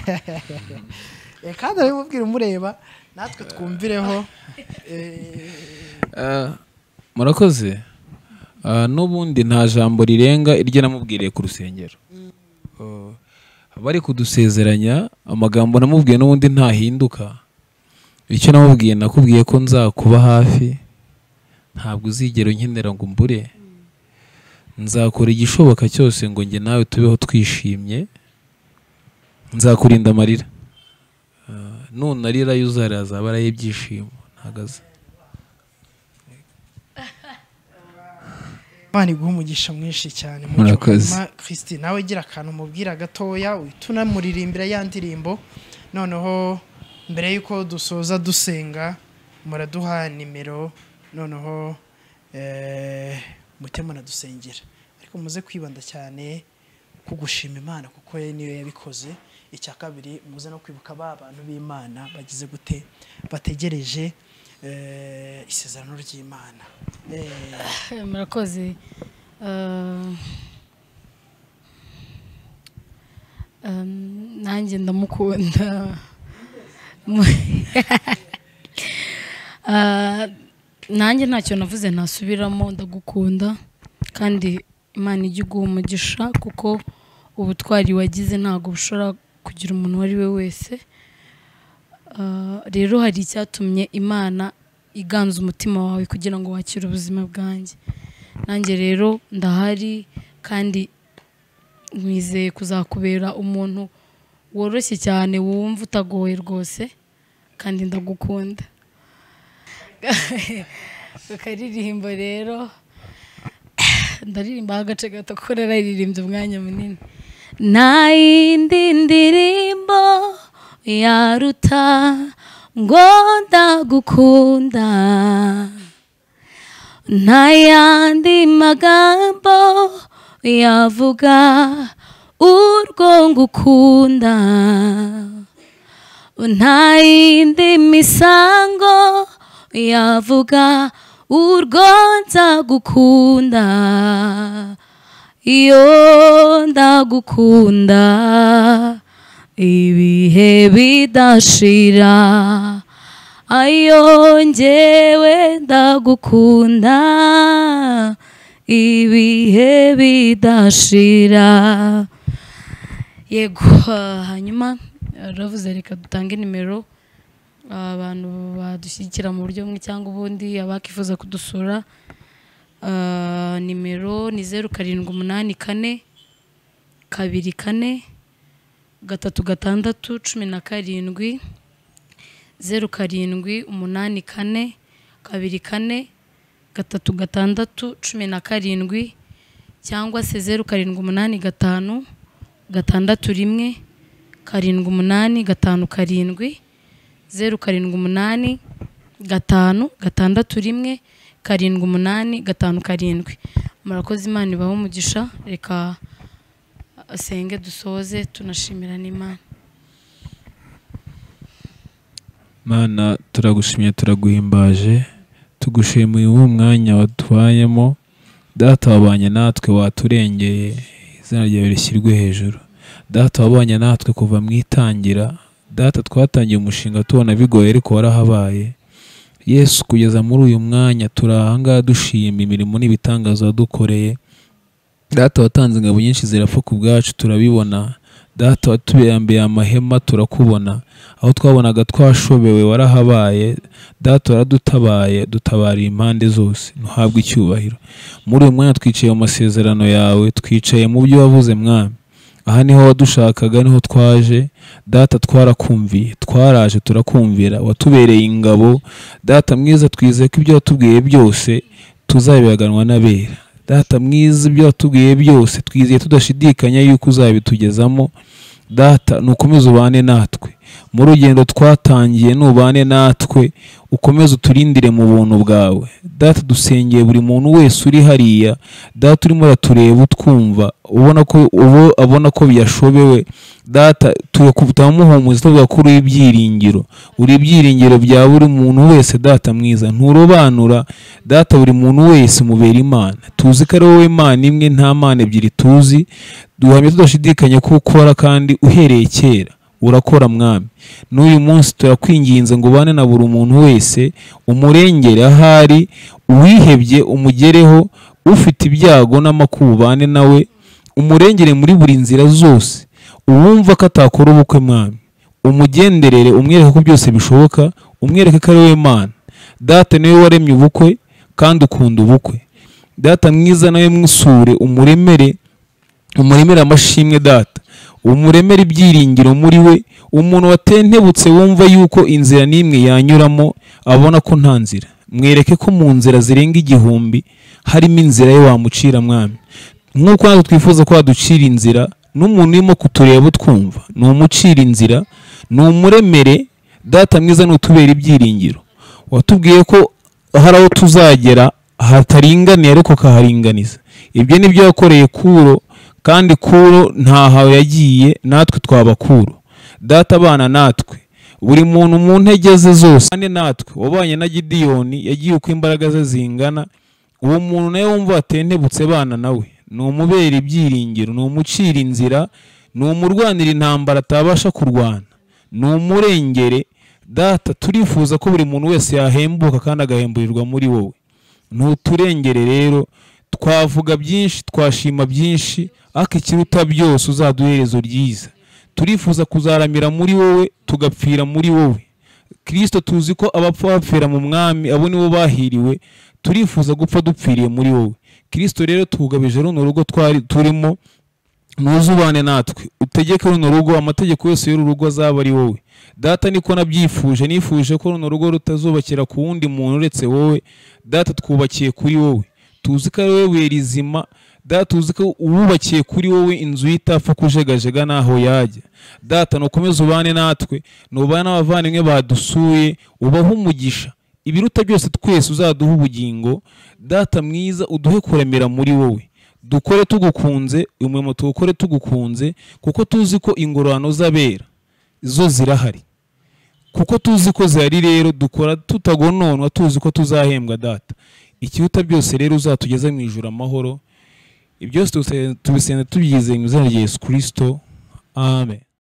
Kandi ari mubwira umureba natwe twumvireho. Murakoze. N'ubundi nta jambo rirenga iryo namubwiriye ku rusengero. Bari kudusezeranya amagambo namubwiye n'ubundi ntahinduka. Icyo namubwiye nakubwiye ko nzakuba hafi, ntabwo uzigera unkenera ngo mbure. Nzakora igishoboka cyose ngo njye nawe tubeho twishimye. Nzakurinda amarira. None arira yuzara azaba ari ibyishimo ntagaza. Imana iguha umugisha mwinshi cyane. Murakoze. Christine nawe gira akantu mubwira gatoya uhituna muririmbira ya ndirimbo, noneho mbere yuko dusoza dusenga muraduha nimero, noneho eh mutema nadusengera, ariko muze kwibanda cyane kugushima Imana kuko ye niyo yabikoze. Icya kabiri muze no kwibuka ba bantu b'Imana bagize gute bategereje eh isezerano ry'Imana. Eh murakoze. Uh, um, nanjye ndamukunda. uh, nanjye ntacyo navuze nasubiramo, ndagukunda kandi Imana ijye iguha umugisha kuko ubutwari wagize ntago bushobora kugira umuntu wari we wese. Uh, rero hari icyatumye Imana iganza umutima wawe kugira ngo wakire ubuzima bwanjye. Nanjye rero ndahari kandi mwizeye kuzakubera umuntu woroshye cyane wumva utagoye rwose kandi ndagukunda. Ukaririmbo rero ndaririmba agace gato kuko nararirimbye umwanya munini. Nta yindi ndirimbo yaruta ngo ndagukunda, nta yandi magambo yavuga urwo ngukunda, nta yindi misango yavuga urwo nzagukunda. Iyo ndagukunda ibihe bidashira, ayo njyewe ndagukunda ibihe bidashira. Yego, hanyuma ravuze reka dutange nimero abantu badushyigikira mu buryo bumwe cyangwa ubundi, abakifuza kudusura. Uh, nimero ni zeru karindwi umunani kane kabiri kane gatatu gatandatu cumi na karindwi, zeru karindwi umunani kane kabiri kane gatatu gatandatu cumi na karindwi, cyangwa se zeru karindwi umunani gatanu gatandatu rimwe karindwi umunani gatanu karindwi, zeru karindwi umunani gatanu gatandatu rimwe karindwi umunani gatanu karindwi. Murakoze, Imana ibahe umugisha. Reka asenge dusoze tunashimira n'Imana. Mana turagushimye turaguhimbaje, tugushimiye uwo mwanya watwayemo. Data wabanye natwe, waturengeye, izina ryawe rishyirwe hejuru. Data wabanye natwe kuva mu itangira. Data twatangiye umushinga tubona bigoye ariko warahabaye. Yesu, kugeza muri uyu mwanya turahanga dushima imirimo n'ibitangaza wadukoreye. Data watanze ingabo nyinshi zirapfa ku bwacu turabibona. Data watubeyambeye amahema turakubona. Aho twabonaga twashobewe warahabaye. Data waradutabaye, dutabariye impande zose. Ntuhabwe icyubahiro. Muri uyu mwanya twicaye mu masezerano yawe, twicaye mu byo wavuze Mwami. Aha niho wadushakaga, niho twaje. Data twarakumviye, twaraje turakumvira, watubereye ingabo. Data mwiza, twizeye ko ibyo watubwiye byose tuzabibaganwa n'abera. Data mwiza, ibyo watubwiye byose twizeye tudashidikanya yuko uzabitugezamo. Data nukomeze ubane natwe mu rugendo twatangiye, nubane natwe ukomeze uturindire mu buntu bwawe. Data dusengeye buri muntu wese uri hariya, Data urimo uratureba utwumva, ubona ko ubo abona ko byashobewe. Data tuyakubutamuhumuza tuvuga ko uri ibyiringiro, uri ibyiringiro bya buri muntu wese. Data mwiza, nturobanura Data buri muntu wese mubera Imana. Tuzi ko ari wowe Imana imwe, nta mana ebyiri tuzi. Duhamye tudashidikanya ko ukora kandi uhereye kera urakora mwami. N'uyu munsi turakwinginze ngo ubane na buri muntu wese, umurengere ahari, uwihebye umugereho, ufite ibyago n'amakuba ubane nawe, umurengere muri buri nzira zose. Uwumva ko atakora ubukwe mwami, umugenderere, umwereke ko byose bishoboka, umwereke ko ari wowe Mana. Data niwe waremye ubukwe kandi ukunda ubukwe. Data mwiza, nawe mwisure, umuremere umuremere amashimwe Data, umuremere ibyiringiro muri we. Umuntu watentebutse wumva yuko inzira n'imwe yanyuramo abona ko nta nzira, mwereke ko mu nzira zirenga igihumbi harimo inzira ye wamucira mwami. Nk'uko natwe twifuza ko waducira inzira, n'umuntu urimo kutureba utwumva ni umucira inzira, ni umuremere. Data mwiza, nutubera ibyiringiro. Watubwiye ko hari aho tuzagera hataringaniye ariko kaharinganiza. Ibyo nibyo yakoreye Kuro, kandi Kuro ntaho yagiye, natwe twaba Kuro. Data bana natwe, buri muntu mu ntege ze zose, kandi natwe wabanye na Gideyoni, yagiye uko imbaraga ze zingana. Uwo muntu nawe wumva atentebutse bana nawe, ni umubera ibyiringiro, ni umucira inzira, ni umurwanira intambara atabasha kurwana, ni umurengere. Data turifuza ko buri muntu wese yahembuka kandi agahemburirwa muri wowe. Ntuturengere rero, twavuga byinshi, twashima byinshi, ariko ikiruta byose uzaduherezo ryiza. Turifuza kuzaramira muri wowe, tugapfira muri wowe. Kristo tuzi ko abapfa bapfira mu mwami, abo nibo bahiriwe. Turifuza gupfa dupfiriye muri wowe. Kristo rero tugabije runo rugo twari turimo, nuzubane natwe, utegeke runo rugo, amategeko yose y'uru rugo azaba ari wowe. Data niko nabyifuje, nifuje ko runo rugo rutazubakira ku wundi muntu uretse wowe. Data twubakiye kuri wowe, tuzi ko ari wowe rizima. Data tuzi ko uwubakiye kuri wowe inzu y'itapfa kujegajega naho yajya. Data nukomeze ubane natwe, nubane n'abavandimwe badusuye, ubahe umugisha. Ibiruta byose twese uzaduha ubugingo. Data mwiza, uduhe kuremera muri wowe. Dukore tugukunze, uyu murimo tuwukore tugukunze, kuko tuzi ko ingororano z'abera zo zirahari, kuko tuzi ko zihari. Rero dukora tutagononwa, tuzi ko tuzahembwa Data. Ikiruta byose rero uzatugeza mu ijuru amahoro. Ibyo byose tubisenze tubyizeye mu izina rya Yesu Kristo, amen.